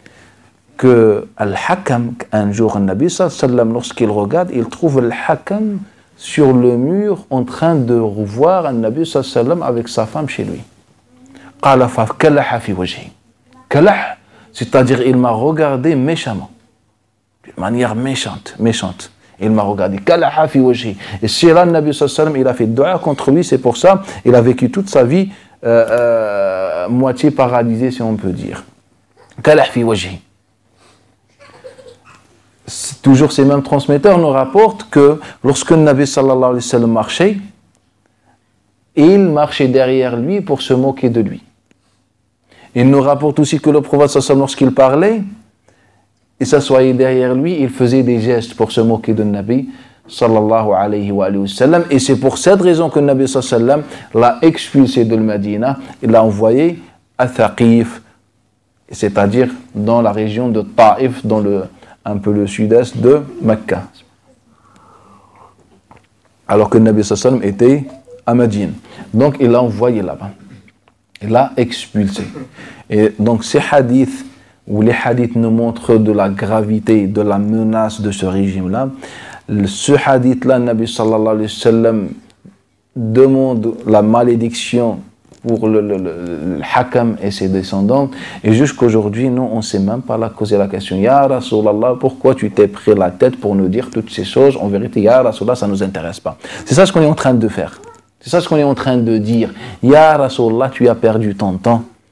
que Al-Hakam, un jour, le Nabi sallallahu alayhi wa sallam, lorsqu'il regarde, il trouve Al-Hakam sur le mur en train de revoir un Nabi sallallahu alayhi wa sallam avec sa femme chez lui. Qala fa kalaha fi wajhi. Kalah, c'est-à-dire il m'a regardé méchamment, de manière méchante, méchante. Il m'a regardé. Kalaha fi wajhi. Et c'est là le Nabi sallallahu alayhi wa sallam, il a fait dua contre lui, c'est pour ça il a vécu toute sa vie Euh, euh, moitié paralysé, si on peut dire. Kalah fi wajhi. Toujours ces mêmes transmetteurs nous rapportent que lorsque le Nabi sallallahu alayhi wa sallam marchait, il marchait derrière lui pour se moquer de lui. Il nous rapporte aussi que le prophète sallallahu alayhi wa sallam, lorsqu'il parlait, il s'assoyait derrière lui, il faisait des gestes pour se moquer de Nabi sallallahu alayhi wa sallam. Et c'est pour cette raison que le Nabi sallallahu alayhi wa sallam l'a expulsé de Medina, il l'a envoyé à Thaqif, c'est-à-dire dans la région de Taïf, dans le, un peu le sud-est de Mecca. Alors que le Nabi sallallahu alayhi wa sallam était à Médine. Donc il l'a envoyé là-bas. Il l'a expulsé. Et donc ces hadiths, où les hadiths nous montrent de la gravité, de la menace de ce régime-là, ce hadith-là, le Nabi sallallahu alayhi wa sallam demande la malédiction pour le, le, le, le Hakam et ses descendants. Et jusqu'aujourd'hui, nous, on ne sait même pas la cause de la question. Ya Rasulallah, pourquoi tu t'es pris la tête pour nous dire toutes ces choses? En vérité, Ya Rasulallah, ça ne nous intéresse pas. C'est ça ce qu'on est en train de faire. C'est ça ce qu'on est en train de dire. Ya Rasulallah, tu as perdu ton temps.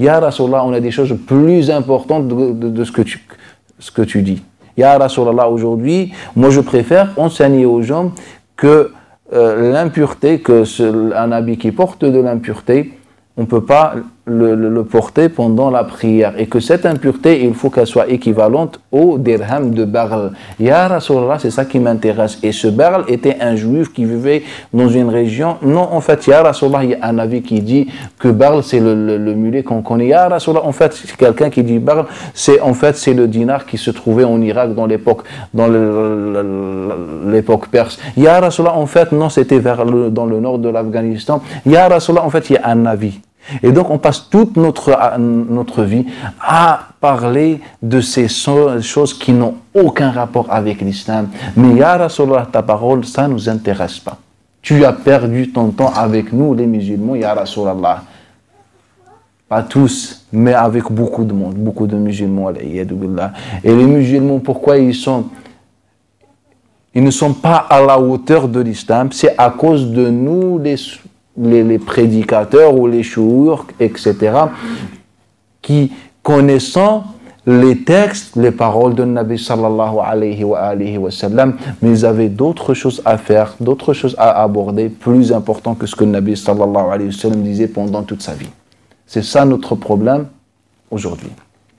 Ya Rasulallah, on a des choses plus importantes de, de, de ce, que tu, ce que tu dis. Ya Rasulallah, aujourd'hui, moi je préfère enseigner aux gens que euh, l'impureté, que ce, un habit qui porte de l'impureté, on ne peut pas le, le, le porter pendant la prière. Et que cette impureté, il faut qu'elle soit équivalente au dirham de Baghl. Ya Rasulallah, c'est ça qui m'intéresse. Et ce Baghl était un juif qui vivait dans une région. Non, en fait, Ya Rasulallah, il y a un avis qui dit que Baghl, c'est le, le, le mulet qu'on connaît. Ya Rasulallah, en fait, c'est quelqu'un qui dit Baghl, c'est en fait, c'est le dinar qui se trouvait en Irak dans l'époque, dans l'époque perse. Ya Rasulallah, en fait, non, c'était vers le, dans le nord de l'Afghanistan. Ya Rasulallah, en fait, il y a un avis. Et donc on passe toute notre, notre vie à parler de ces choses qui n'ont aucun rapport avec l'islam. Mais Ya Rasulallah, ta parole, ça ne nous intéresse pas. Tu as perdu ton temps avec nous les musulmans, Ya Rasulallah. Pas tous, mais avec beaucoup de monde, beaucoup de musulmans. Et les musulmans, pourquoi ils sont... Ils ne sont pas à la hauteur de l'islam? C'est à cause de nous, les Les, les prédicateurs ou les chouours, et cetera, qui, connaissant les textes, les paroles de Nabi sallallahu alayhi wa, alayhi wa sallam, mais ils avaient d'autres choses à faire, d'autres choses à aborder, plus importantes que ce que Nabi sallallahu alayhi wa sallam disait pendant toute sa vie. C'est ça notre problème aujourd'hui.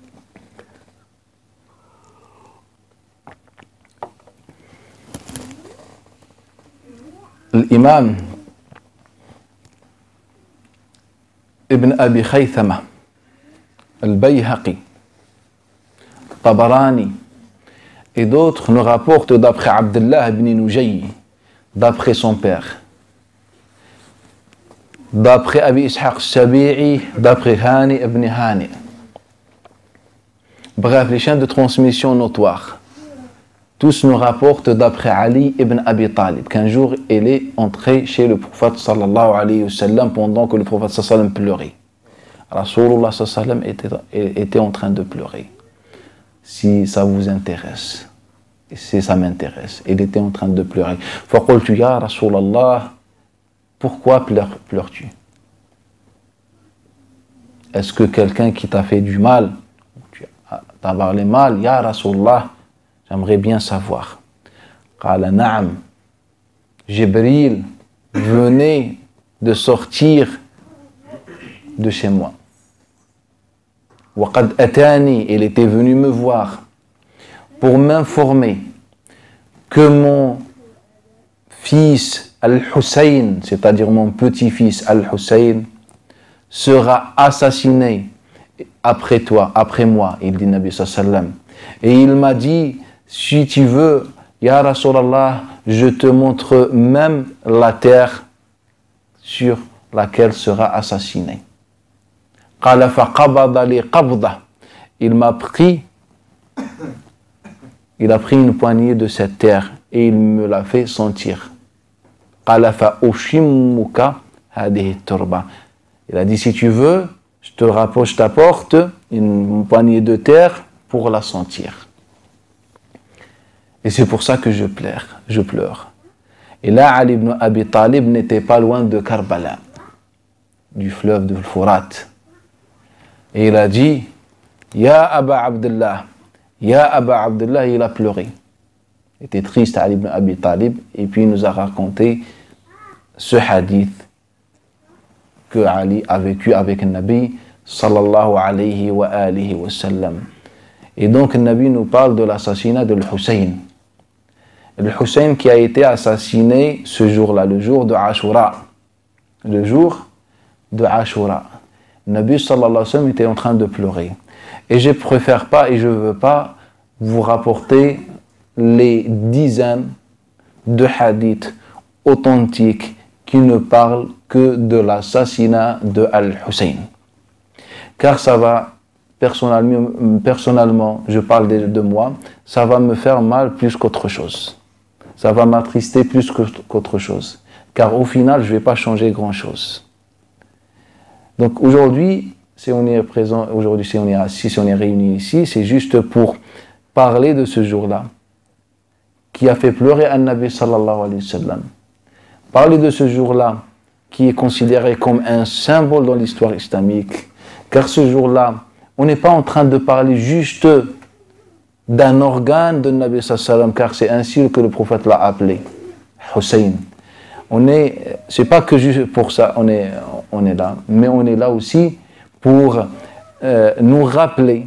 L'imam Ibn Abi Khaythama, Al-Bayhaqi, Tabarani et d'autres nous rapportent d'après Abdullah ibn Nujay, d'après son père, d'après Abi Ishaq Shabi'i, d'après Hani ibn Hani. Bref, les chaînes de transmission notoires. Tous nous rapportent d'après Ali ibn Abi Talib qu'un jour il est entré chez le prophète sallallahu alayhi wa sallam pendant que le prophète sallallahu alayhi wa sallam pleurait. Rasulullah sallallahu alayhi wa sallam était, était en train de pleurer. Si ça vous intéresse, et si ça m'intéresse, il était en train de pleurer. Faqultu ya Rasulallah, pourquoi pleure, pleures-tu? Est-ce que quelqu'un qui t'a fait du mal, tu as parlé mal, ya Rasulallah? J'aimerais bien savoir. Qala na'am. Jibril venait de sortir de chez moi. Wa qad atani, il était venu me voir pour m'informer que mon fils Al-Hussein, c'est-à-dire mon petit-fils Al-Hussein, sera assassiné après toi, après moi, il dit Nabi sallallahu alayhi wa sallam. Et il m'a dit, si tu veux, Ya Rasulallah, je te montre même la terre sur laquelle sera assassiné. Qala faqabada li qabda. Il m'a pris, il a pris une poignée de cette terre et il me l'a fait sentir. Qala fa ushimuka hadihi turba. Il a dit, si tu veux, je te rapproche, je t'apporte une poignée de terre pour la sentir. Et c'est pour ça que je pleure, je pleure. Et là, Ali ibn Abi Talib n'était pas loin de Karbala, du fleuve de Fourat. Et il a dit, Ya Aba Abdullah, Ya Aba Abdullah, il a pleuré. Il était triste, Ali ibn Abi Talib, et puis il nous a raconté ce hadith que Ali a vécu avec le Nabi sallallahu alayhi wa alihi wa sallam. Et donc le Nabi nous parle de l'assassinat de Hussein. Le Hussein qui a été assassiné ce jour-là, le jour de Ashura. Le jour de Ashura. Le Nabi sallallahu alayhi wa sallam était en train de pleurer. Et je ne préfère pas et je ne veux pas vous rapporter les dizaines de hadiths authentiques qui ne parlent que de l'assassinat de Al-Hussein. Car ça va, personnellement, personnellement je parle de, de moi, ça va me faire mal plus qu'autre chose. Ça va m'attrister plus qu'autre chose. Car au final, je ne vais pas changer grand-chose. Donc aujourd'hui, si on est présent, aujourd'hui, si on est assis, si on est réunis ici, c'est juste pour parler de ce jour-là, qui a fait pleurer An-Nabi sallallahu alayhi wa sallam. Parler de ce jour-là, qui est considéré comme un symbole dans l'histoire islamique, Car ce jour-là, on n'est pas en train de parler juste d'un organe de Nabi sallallahu alayhi wa sallam, car c'est ainsi que le prophète l'a appelé, Hussein. On est, c'est pas que juste pour ça on est, on est là, mais on est là aussi pour euh, nous rappeler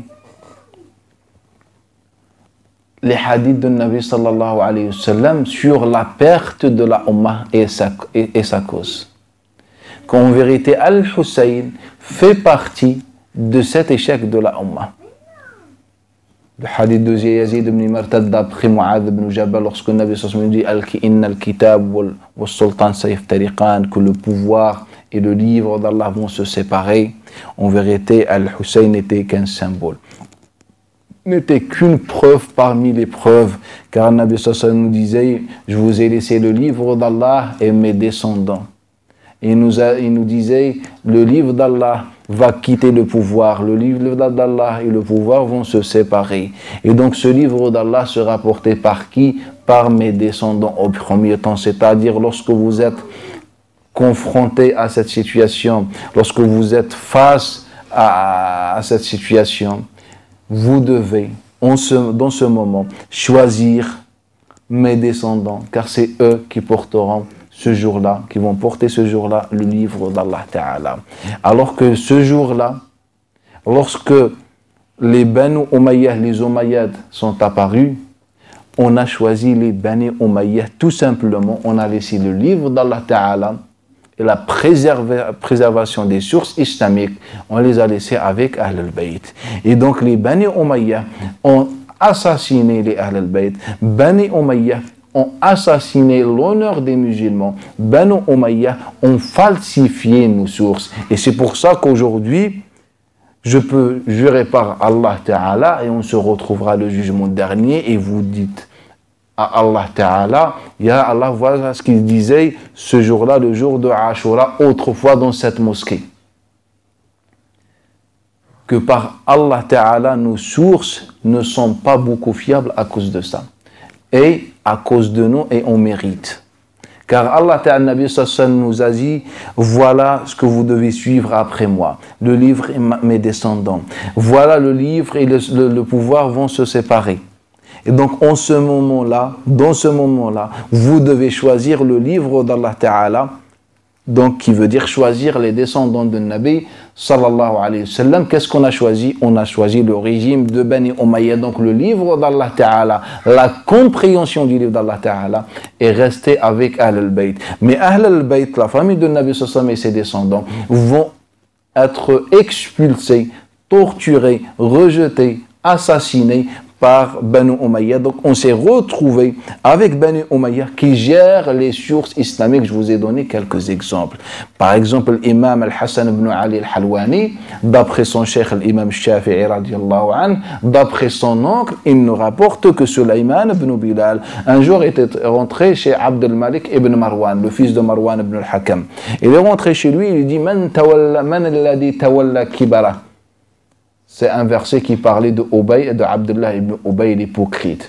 les hadiths de Nabi sallallahu alayhi wa sallam sur la perte de la Ummah et sa, et, et sa cause. Qu'en vérité, Al-Hussein fait partie de cet échec de la Ummah. Le hadith de Yazid ibn Martad d'après Mu'adh ibn Jabal, lorsque le Nabi sallallahu alayhi wa sallam dit Al-Inna al-kitab wal-sultan sayaftariqan, que le pouvoir et le livre d'Allah vont se séparer, en vérité, Al-Hussein n'était qu'un symbole, n'était qu'une preuve parmi les preuves, car le Nabi sallallahu alayhi wa sallam nous disait je vous ai laissé le livre d'Allah et mes descendants. Il nous, a, il nous disait, le livre d'Allah va quitter le pouvoir, le livre d'Allah et le pouvoir vont se séparer. Et donc ce livre d'Allah sera porté par qui? Par mes descendants au premier temps. C'est-à-dire lorsque vous êtes confronté à cette situation, lorsque vous êtes face à, à cette situation, vous devez, en ce, dans ce moment, choisir mes descendants, car c'est eux qui porteront ce jour-là, qui vont porter ce jour-là le livre d'Allah Ta'ala. Alors que ce jour-là, lorsque les Banu Umayyah, les Umayyads sont apparus, on a choisi les Banu Umayyah tout simplement, on a laissé le livre d'Allah Ta'ala et la préservation des sources islamiques, on les a laissés avec Ahl al-Bayt. Et donc les Banu Umayyah ont assassiné les Ahl al-Bayt. Banu Umayyah ont assassiné l'honneur des musulmans. Banu Umayyah ont falsifié nos sources. Et c'est pour ça qu'aujourd'hui, je peux jurer par Allah Ta'ala et on se retrouvera le jugement dernier et vous dites à Allah Ta'ala, Ya Allah, voilà ce qu'il disait ce jour-là, le jour de Ashura, autrefois dans cette mosquée. Que par Allah Ta'ala, nos sources ne sont pas beaucoup fiables à cause de ça. Et à cause de nous, et on mérite. Car Allah Ta'ala Nabi sallallahu alayhi wa sallam nous a dit, voilà ce que vous devez suivre après moi. Le livre et mes descendants. Voilà le livre et le, le, le pouvoir vont se séparer. Et donc en ce moment-là, dans ce moment-là, vous devez choisir le livre d'Allah Ta'ala, donc qui veut dire choisir les descendants de Nabi sallallahu alayhi wa sallam. Qu'est-ce qu'on a choisi? On a choisi le régime de Bani Umayyah, donc le livre d'Allah Ta'ala, la compréhension du livre d'Allah Ta'ala est restée avec Ahl al-Bayt. Mais Ahl al-Bayt, la famille de Nabi sallallahu alayhi wa sallam et ses descendants, vont être expulsés, torturés, rejetés, assassinés par Banu Umayyah. Donc on s'est retrouvé avec Banu Umayyah qui gère les sources islamiques. Je vous ai donné quelques exemples. Par exemple, l'imam Al-Hassan ibn Ali Al-Halwani, d'après son cheikh l'imam Shafi'i radiallahu anhu, d'après son oncle, il nous rapporte que Sulayman ibn Bilal un jour était rentré chez Abd al-Malik ibn Marwan, le fils de Marwan ibn al-Hakam. Il est rentré chez lui, il lui dit Man tawalla, man alladhi tawalla kibara. C'est un verset qui parlait de Ubay, de Abdullah ibn Ubay l'hypocrite.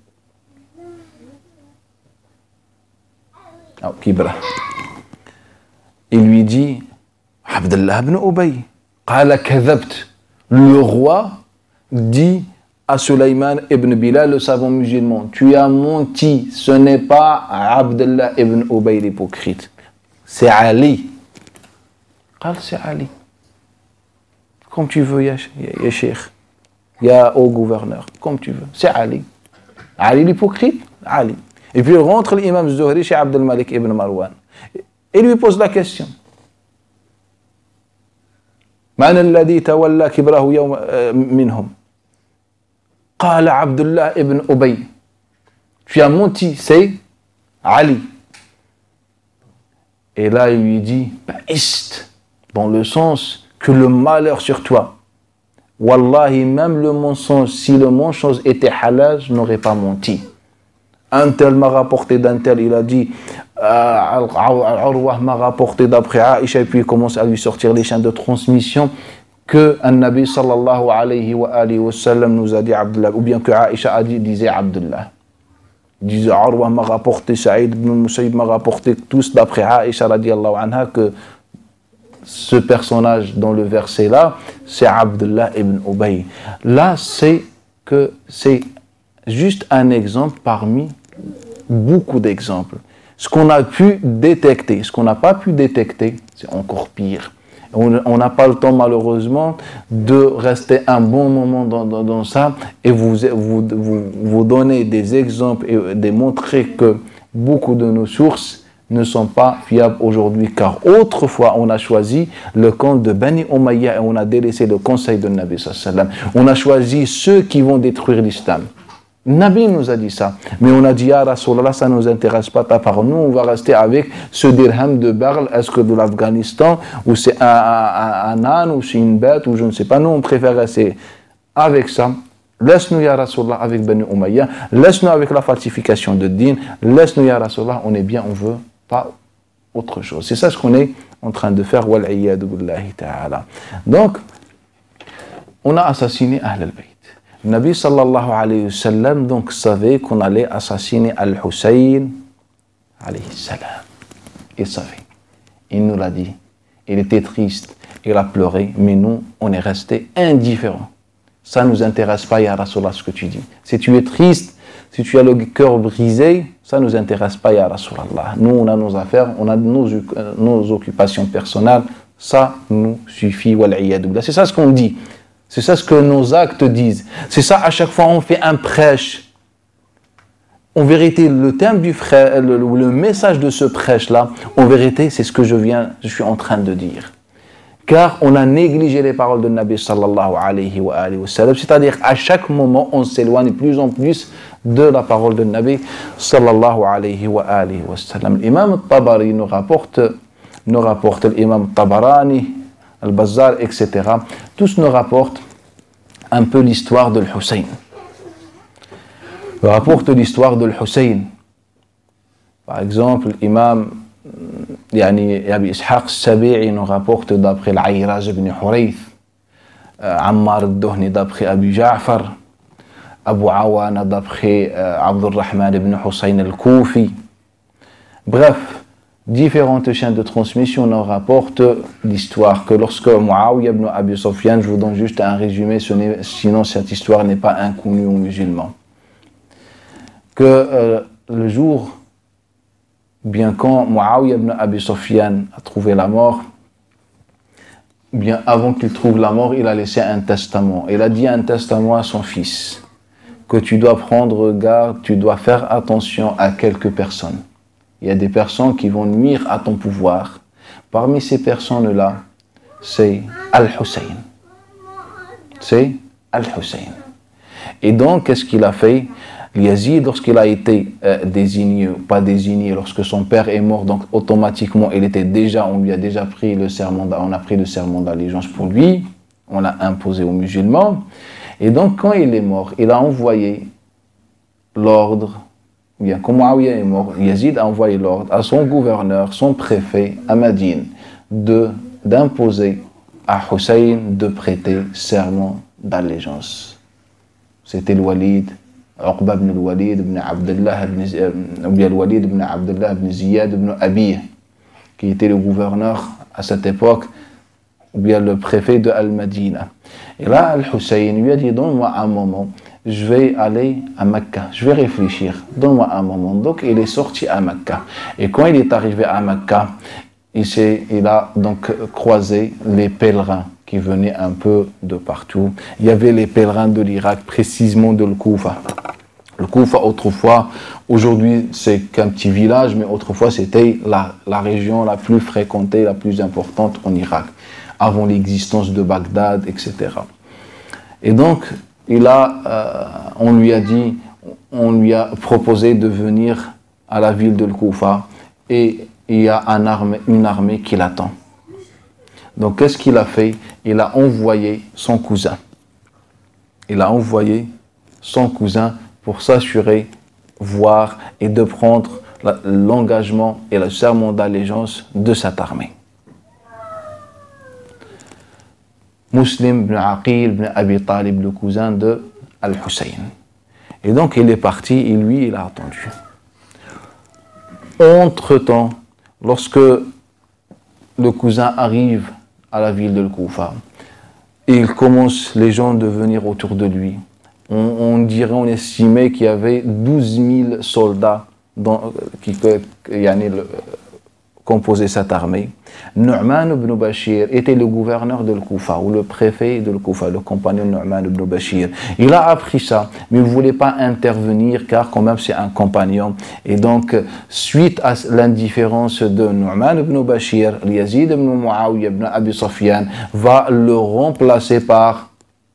Oh, Kibra. Il lui dit, Abdullah ibn Ubay, qala kadhabt. Le roi dit à Sulayman ibn Bilal, le savant musulman, tu as menti, ce n'est pas Abdullah ibn Ubay l'hypocrite, c'est Ali. Qal, c'est Ali. Comme tu veux, ya, ya, ya cheikh, ya haut gouverneur, comme tu veux. C'est Ali. Ali l'hypocrite, Ali. Et puis il rentre l'imam Zuhri chez Abd al-Malik ibn Marwan. Et lui pose la question. Man alladhi tawalla kibrahu yawm minhum? Qala Abdullah ibn Ubay. Tu as menti, c'est Ali. Et là il lui dit, Ba'ist, dans le sens que le malheur sur toi. Wallahi, même le mensonge, si le mensonge était halal, je n'aurais pas menti. Un tel m'a rapporté d'un tel, il a dit, Urwa m'a rapporté d'après Aïcha, et puis il commence à lui sortir les chaînes de transmission que un Nabi sallallahu alayhi wa alayhi wa sallam nous a dit Abdullah, ou bien que Aïcha a dit, disait Abdullah. Il disait, Urwa m'a rapporté, Saïd ibn Musayyib m'a rapporté tous d'après Aïcha radiallahu anha que ce personnage dans le verset là, c'est Abdullah ibn Ubay. Là, c'est que c'est juste un exemple parmi beaucoup d'exemples. Ce qu'on a pu détecter, ce qu'on n'a pas pu détecter, c'est encore pire. On n'a pas le temps malheureusement de rester un bon moment dans, dans, dans ça et vous, vous, vous, vous donner des exemples et démontrer que beaucoup de nos sources ne sont pas fiables aujourd'hui, car autrefois on a choisi le camp de Bani Umayya et on a délaissé le conseil de Nabi sallallahu alayhi wa sallam. On a choisi ceux qui vont détruire l'islam. Nabi nous a dit ça, mais on a dit ya Rasulallah, ça ne nous intéresse pas ta parole, nous on va rester avec ce dirham de Barl, est-ce que de l'Afghanistan, ou c'est un, un, un âne, ou c'est une bête, ou je ne sais pas, nous on préfère rester avec ça. Laisse-nous ya Rasulallah avec Bani Umayya, laisse-nous avec la falsification de din, laisse-nous ya Rasulallah, on est bien, on veut pas autre chose. C'est ça ce qu'on est en train de faire, wal'iyadu billahi ta'ala. Donc, on a assassiné Ahl al-Bayt. Nabi sallallahu alayhi wa sallam donc savait qu'on allait assassiner Al-Hussein alayhi salam. Il savait. Il nous l'a dit. Il était triste. Il a pleuré. Mais nous, on est resté indifférents. Ça ne nous intéresse pas, ya Rasulallah, ce que tu dis. Si tu es triste, si tu as le cœur brisé, ça ne nous intéresse pas, ya Rasulallah. Nous, on a nos affaires, on a nos, nos occupations personnelles. Ça nous suffit. C'est ça ce qu'on dit. C'est ça ce que nos actes disent. C'est ça, à chaque fois, on fait un prêche. En vérité, le thème du frère, le, le message de ce prêche-là, en vérité, c'est ce que je viens, je suis en train de dire. Car on a négligé les paroles de Nabi sallallahu alayhi wa alayhi wa sallam. C'est-à-dire, à chaque moment, on s'éloigne plus en plus de la parole de Nabi sallallahu alayhi wa alayhi wa sallam. L'imam al-Tabari nous rapporte, nous rapporte l'imam Tabarani, Al-Bazzar, et cetera. Tous nous rapportent un peu l'histoire de l'Hussein. Rapporte l'histoire de l'Hussein. Par exemple, l'imam yani, Abi Ishaq al-Sabi'i nous rapporte d'après l'Ayraj ibn Hurayth, euh, Ammar al-Duhni d'après Abu Ja'far, Abu Awana d'après euh, Abdurrahman ibn Hussein al-Koufi. Bref, différentes chaînes de transmission nous rapportent l'histoire que lorsque Muawiyah ibn Abi Sufyan, je vous donne juste un résumé, sinon cette histoire n'est pas inconnue aux musulmans, que euh, le jour, bien quand Muawiyah ibn Abi Sufyan a trouvé la mort, bien avant qu'il trouve la mort, il a laissé un testament. Il a dit un testament à son fils, que tu dois prendre garde, tu dois faire attention à quelques personnes. Il y a des personnes qui vont nuire à ton pouvoir. Parmi ces personnes-là, c'est Al-Hussein. C'est Al-Hussein. Et donc, qu'est-ce qu'il a fait? Yazid, lorsqu'il a été euh, désigné, pas désigné, lorsque son père est mort, donc automatiquement, il était déjà, on lui a déjà pris le serment, on a pris le serment d'allégeance pour lui, on l'a imposé aux musulmans. Et donc, quand il est mort, il a envoyé l'ordre. Bien, quand Muawiyah est mort, Yazid a envoyé l'ordre à son gouverneur, son préfet à Médine, de, d'imposer à Hussein de prêter serment d'allégeance. C'était le Walid, Uqba ibn al-Walid ibn Abdullah ibn, al-Walid ibn Abdullah ibn Ziyad ibn Abi, qui était le gouverneur à cette époque, ou bien le préfet de Al-Madina. Et là, Al-Hussein lui a dit, donne-moi un moment, je vais aller à Mecca, je vais réfléchir, donne-moi un moment. Donc il est sorti à Mecca. Et quand il est arrivé à Mecca, il, il a donc croisé les pèlerins qui venaient un peu de partout. Il y avait les pèlerins de l'Irak, précisément de l'Koufa. Le Koufa, autrefois, aujourd'hui c'est qu'un petit village, mais autrefois c'était la, la région la plus fréquentée, la plus importante en Irak, avant l'existence de Bagdad, et cetera. Et donc, il a, euh, on lui a dit, on lui a proposé de venir à la ville de Koufa et il y a un armée, une armée qui l'attend. Donc qu'est-ce qu'il a fait? Il a envoyé son cousin. Il a envoyé son cousin pour s'assurer, voir et de prendre l'engagement et le serment d'allégeance de cette armée. Muslim ibn Aqil ibn Abi Talib, le cousin de Al-Hussein. Et donc il est parti et lui il a attendu. Entre-temps, lorsque le cousin arrive à la ville de Koufa. Et il commence, les gens de venir autour de lui. On, on dirait, on estimait qu'il y avait douze mille soldats dans, qui, qui yani, le, composaient cette armée. Nu'man ibn Bashir était le gouverneur de Koufa, ou le préfet de Koufa, le compagnon Nu'man ibn Bashir. Il a appris ça, mais il ne voulait pas intervenir, car quand même c'est un compagnon. Et donc, suite à l'indifférence de Nu'man ibn Bashir, Yazid ibn Muawiyah ibn Abi Sufyan va le remplacer par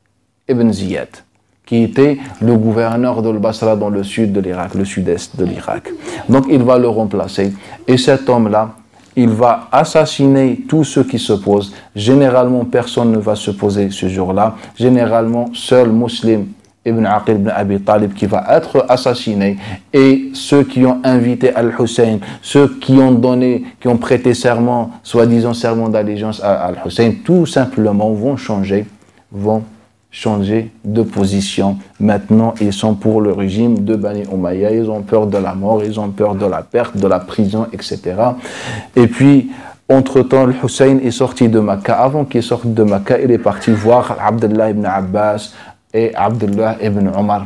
Ibn Ziyad, qui était le gouverneur de Basra dans le sud de l'Irak, le sud-est de l'Irak. Donc il va le remplacer. Et cet homme-là, il va assassiner tous ceux qui se posent. Généralement, personne ne va se poser ce jour-là. Généralement, seul Muslim Ibn Aqil ibn Abi Talib qui va être assassiné. Et ceux qui ont invité Al-Hussein, ceux qui ont donné, qui ont prêté serment, soi-disant serment d'allégeance à Al-Hussein, tout simplement vont changer, vont changer de position. Maintenant, ils sont pour le régime de Bani Umayya, ils ont peur de la mort, ils ont peur de la perte, de la prison, et cetera. Et puis, entre-temps, le Hussein est sorti de Makkah. Avant qu'il sorte de Makkah, il est parti voir Abdullah ibn Abbas et Abdullah ibn Omar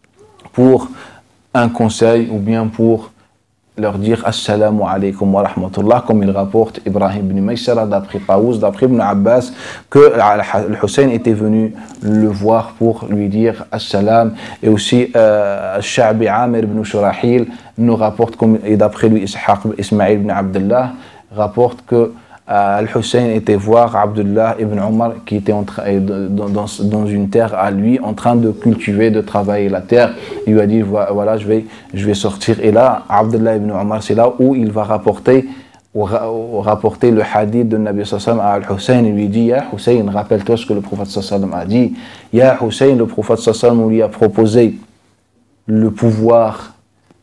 pour un conseil ou bien pour leur dire Assalamu alaikum wa rahmatullah, comme il rapporte Ibrahim ibn Maysara d'après Taouz, d'après Ibn Abbas, que le Hussein était venu le voir pour lui dire Assalam. Et aussi euh, Sha'bi Amir ibn Shurahil nous rapporte, comme, et d'après lui Ishaq Ismail ibn Abdullah rapporte que Euh, Al-Hussein était voir Abdullah ibn Omar qui était en dans, dans, dans une terre à lui en train de cultiver, de travailler la terre. Il lui a dit voilà, je vais, je vais sortir. Et là, Abdullah ibn Omar, c'est là où il va rapporter, ou, ou rapporter le hadith de Nabi sallallahu alayhi wa sallam à Al-Hussein. Il lui dit Ya Hussein, rappelle-toi ce que le prophète sallallahu alayhi wa sallam a dit. Ya Hussein, le prophète sallallahu alayhi wa sallam lui a proposé le pouvoir,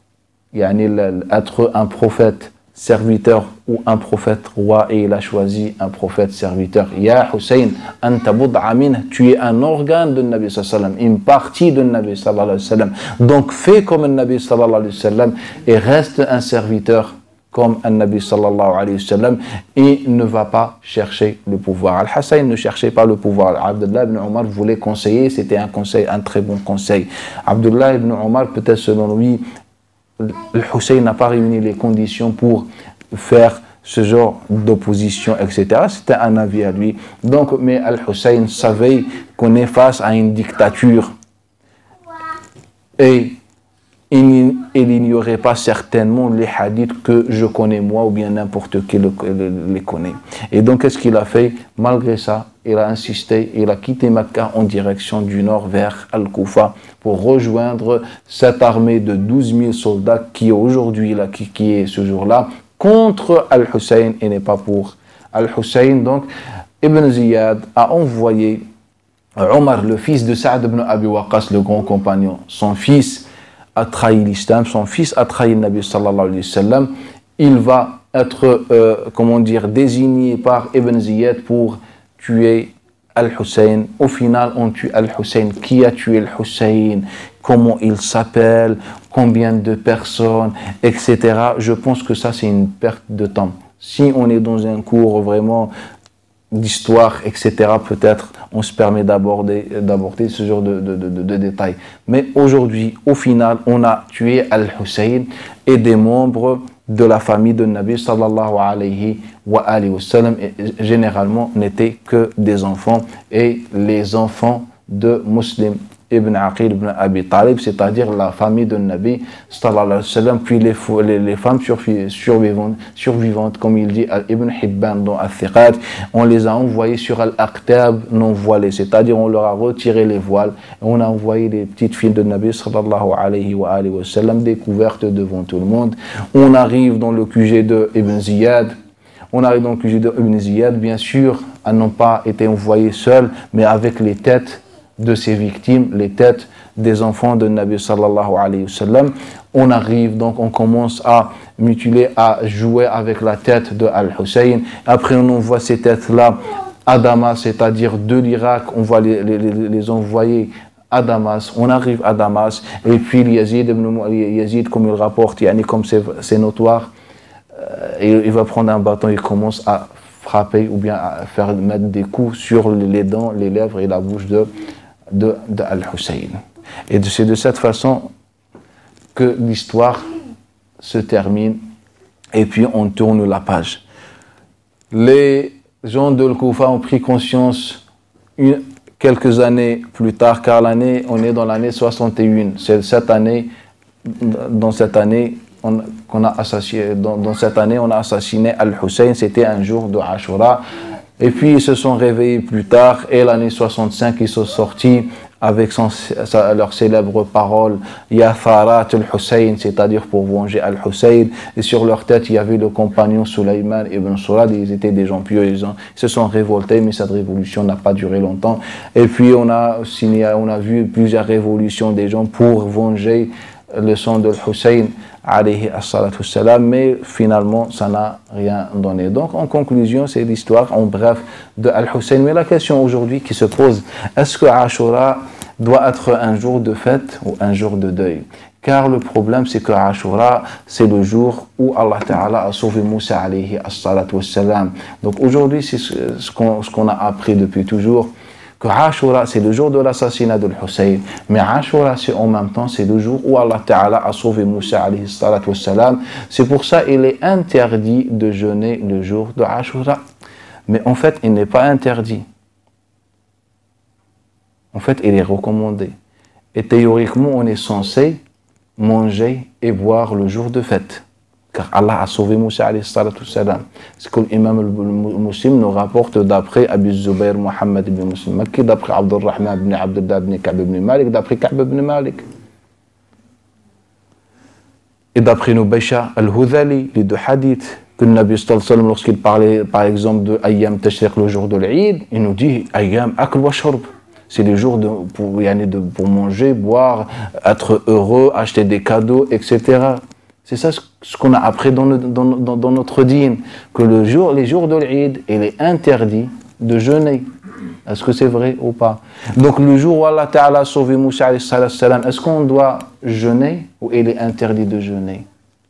yani être un prophète serviteur ou un prophète roi, et il a choisi un prophète serviteur. Ya Hussein, anta bud'a min, tu es un organe de Nabi sallallahu alayhi wa sallam, une partie de Nabi sallallahu alayhi wa sallam. Donc fais comme un Nabi sallallahu alayhi wa sallam et reste un serviteur comme un Nabi sallallahu alayhi wa sallam et ne va pas chercher le pouvoir. Al-Hussein ne cherchait pas le pouvoir. Abdullah ibn Omar voulait conseiller, c'était un conseil, un très bon conseil. Abdullah ibn Omar, peut-être selon lui, le Hussein n'a pas réuni les conditions pour faire ce genre d'opposition, et cetera. C'était un avis à lui. Donc, mais Al-Hussein savait qu'on est face à une dictature. Et il, il n'ignorait pas certainement les hadiths que je connais moi, ou bien n'importe qui le, le, les connaît. Et donc, qu'est-ce qu'il a fait? Malgré ça, il a insisté, il a quitté Makkah en direction du nord vers Al-Koufa pour rejoindre cette armée de douze mille soldats qui est aujourd'hui là, qui, qui est ce jour-là, contre Al-Hussein et n'est pas pour Al-Hussein. Donc, Ibn Ziyad a envoyé Omar, le fils de Saad ibn Abi Waqqas, le grand compagnon. Son fils a trahi l'islam, son fils a trahi le Nabi sallallahu alayhi wa sallam. Il va être, euh, comment dire, désigné par Ibn Ziyad pour tuer Al-Hussein. Au final, on tue Al-Hussein. Qui a tué Al-Hussein? Comment il s'appelle? Combien de personnes? Etc. Je pense que ça, c'est une perte de temps. Si on est dans un cours vraiment d'histoire, et cetera, peut-être on se permet d'aborder d'aborder ce genre de, de, de, de détails. Mais aujourd'hui, au final, on a tué Al-Hussein et des membres de la famille de Nabi sallallahu alayhi wa alayhi wa sallam, et généralement n'étaient que des enfants, et les enfants de Muslim ibn Aqil ibn Abi Talib, c'est-à-dire la famille de Nabi sallallahu alayhi wa sallam, puis les, les, les femmes survivantes, survivantes, comme il dit Ibn Hibban dans Al-Thiqat, on les a envoyées sur Al-Aqtab non voilées, c'est-à-dire on leur a retiré les voiles, et on a envoyé les petites filles de Nabi sallallahu alayhi wa alayhi wa sallam découvertes devant tout le monde. On arrive dans le Q G de Ibn Ziyad, on arrive dans le Q G de Ibn Ziyad, bien sûr, elles n'ont pas été envoyées seules, mais avec les têtes de ces victimes, les têtes des enfants de Nabi sallallahu alayhi wa sallam. On arrive donc, on commence à mutiler, à jouer avec la tête de Al-Hussein. Après, on envoie ces têtes-là à Damas, c'est-à-dire de l'Irak, on va les, les, les envoyer à Damas. On arrive à Damas, et puis Yazid, Yazid comme il rapporte, yani comme c'est notoire, euh, il, il va prendre un bâton, il commence à frapper ou bien faire mettre des coups sur les dents, les lèvres et la bouche de, de, de Al-Hussein. Et c'est de cette façon que l'histoire se termine et puis on tourne la page. Les gens de Al-Koufa ont pris conscience une, quelques années plus tard, car l'année, on est dans l'année soixante et un. C'est cette année, dans cette année, on, qu'on a assassiné, dans, dans cette année, on a assassiné Al-Hussein. C'était un jour de Ashura. Et puis ils se sont réveillés plus tard, et l'année soixante-cinq, ils sont sortis avec son, sa, leur célèbre parole Ya Tharat al-Hussein, c'est-à-dire pour venger Al-Hussein. Et sur leur tête, il y avait le compagnon Sulayman ibn Surad. Ils étaient des gens pieux, ils, ont, ils se sont révoltés, mais cette révolution n'a pas duré longtemps. Et puis on a signé, on a vu plusieurs révolutions des gens pour venger le sang de Hussein alayhi as-salatu salam, mais finalement ça n'a rien donné. Donc en conclusion, c'est l'histoire en bref de Al-Hussein. Mais la question aujourd'hui qui se pose, est-ce que Ashura doit être un jour de fête ou un jour de deuil? Car le problème c'est que Ashura, c'est le jour où Allah Ta'ala a sauvé Moussa alayhi as-salatu salam. Donc aujourd'hui, c'est ce qu'on, ce qu'on a appris depuis toujours, que Ashura, c'est le jour de l'assassinat de Hussein, mais Ashura, c'est en même temps, c'est le jour où Allah Ta'ala a sauvé Moussa alayhi salatu salam. C'est pour ça qu'il est interdit de jeûner le jour de Ashura. Mais en fait, il n'est pas interdit. En fait, il est recommandé. Et théoriquement, on est censé manger et boire le jour de fête. Car Allah a sauvé Moussa alayhi salatu salam. C'est que l'imam Muslim nous rapporte d'après Abi Zubayr Muhammad ibn Muslim Makki, d'après Abdurrahman ibn Abdullah ibn Ka'b ibn Malik, d'après Ka'b ibn Malik. Et d'après Nubaysha al-Hudhali, les deux hadiths, que le Nabi sallallahu alayhi wa sallam, lorsqu'il parlait par exemple de Ayyam Tashriq, le jour de l'Eid, il nous dit Ayyam Akl wa Shurb. C'est les jours de, pour, yani de, pour manger, boire, être heureux, acheter des cadeaux, et cetera. C'est ça ce qu'on a appris dans, le, dans, dans, dans notre dîne, que le jour, les jours de l'Eid, il est interdit de jeûner. Est-ce que c'est vrai ou pas? Donc le jour où Allah Ta'ala a sauvé Moussa alayhi salam, est-ce qu'on doit jeûner ou il est interdit de jeûner?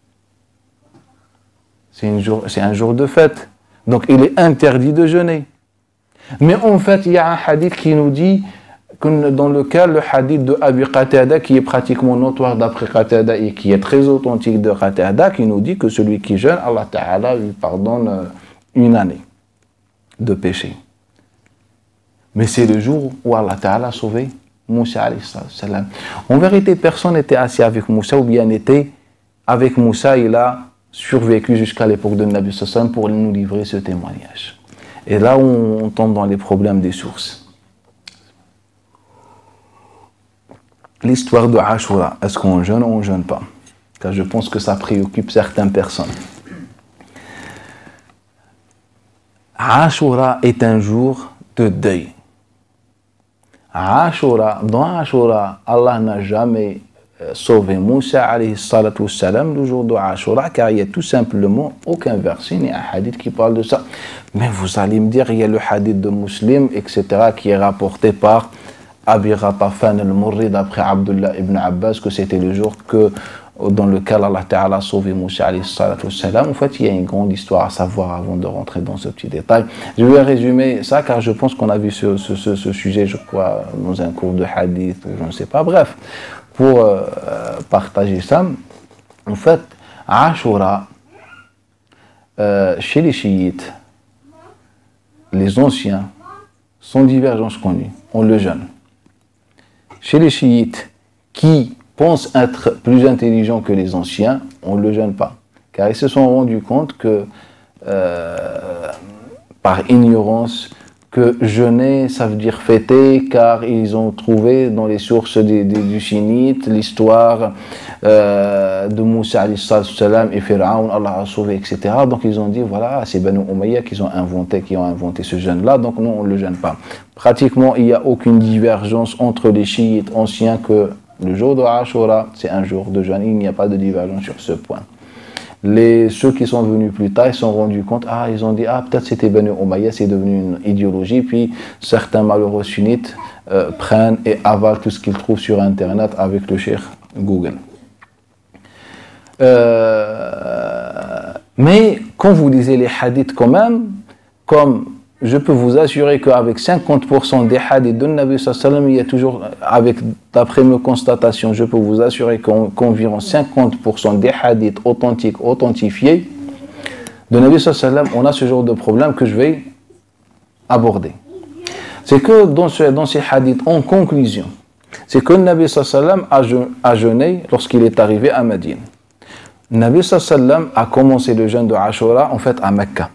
C'est, une jour, c'est un jour de fête. Donc il est interdit de jeûner. Mais en fait, il y a un hadith qui nous dit que dans le cas, le hadith de Abi Qatada, qui est pratiquement notoire d'après Qatada et qui est très authentique de Qatada, qui nous dit que celui qui jeûne, Allah Ta'ala lui pardonne une année de péché. Mais c'est le jour où Allah Ta'ala a sauvé Moussa alayhi salam. En vérité, personne n'était assis avec Moussa, ou bien était avec Moussa, il a survécu jusqu'à l'époque de Nabi sallallahu alayhi wa sallam pour nous livrer ce témoignage. Et là, on tombe dans les problèmes des sources. L'histoire de Ashura, est-ce qu'on jeûne ou on ne jeûne pas? Car je pense que ça préoccupe certaines personnes. Ashura est un jour de deuil. Ashura, dans Ashura, Allah n'a jamais sauvé Moussa alayhi salatu salam le jour de Ashura, car il n'y a tout simplement aucun verset ni un hadith qui parle de ça. Mais vous allez me dire, il y a le hadith de Muslim, et cetera, qui est rapporté par Abi Ghatafan al-Murri d'après Abdullah ibn Abbas, que c'était le jour que, dans lequel Allah Ta'ala a sauvé Moussa alayhi salatu salam. En fait, il y a une grande histoire à savoir avant de rentrer dans ce petit détail. Je vais résumer ça car je pense qu'on a vu ce, ce, ce, ce sujet, je crois, dans un cours de hadith, ou je ne sais pas. Bref, pour euh, partager ça, en fait, Ashura, euh, chez les chiites, les anciens, sont divergences connues, on le jeûne. Chez les chiites, qui pensent être plus intelligents que les anciens, on ne le jeûne pas. Car ils se sont rendus compte que, euh, par ignorance, que jeûner, ça veut dire fêter, car ils ont trouvé dans les sources des, des, du sunnite l'histoire euh, de Moussa alayhi salam et Pharaon, Allah a sauvé, et cetera. Donc ils ont dit, voilà, c'est Banu Umayya qui ont inventé, qui ont inventé ce jeûne-là, donc nous on ne le jeûne pas. Pratiquement, il n'y a aucune divergence entre les chiites anciens que le jour de Ashura, c'est un jour de jeûne. Il n'y a pas de divergence sur ce point. Les, ceux qui sont venus plus tard, ils se sont rendus compte, ah, ils ont dit, ah, peut-être c'était Banu Umayya, c'est devenu une idéologie, puis certains malheureux sunnites euh, prennent et avalent tout ce qu'ils trouvent sur Internet avec le cheikh Google. Euh, mais quand vous lisez les hadiths quand même, comme je peux vous assurer qu'avec cinquante pour cent des hadiths de Nabi sallallahu alayhi wa sallam, il y a toujours, avec, d'après mes constatations, je peux vous assurer qu'environ cinquante pour cent des hadiths authentiques, authentifiés de Nabi sallallahu alayhi wa sallam, on a ce genre de problème que je vais aborder. C'est que dans, ce, dans ces hadiths, en conclusion, c'est que le Nabi sallallahu alayhi wa sallam a jeûné lorsqu'il est arrivé à Médine. Le Nabi sallallahu alayhi wa sallam a commencé le jeûne de Ashura en fait à Mecca.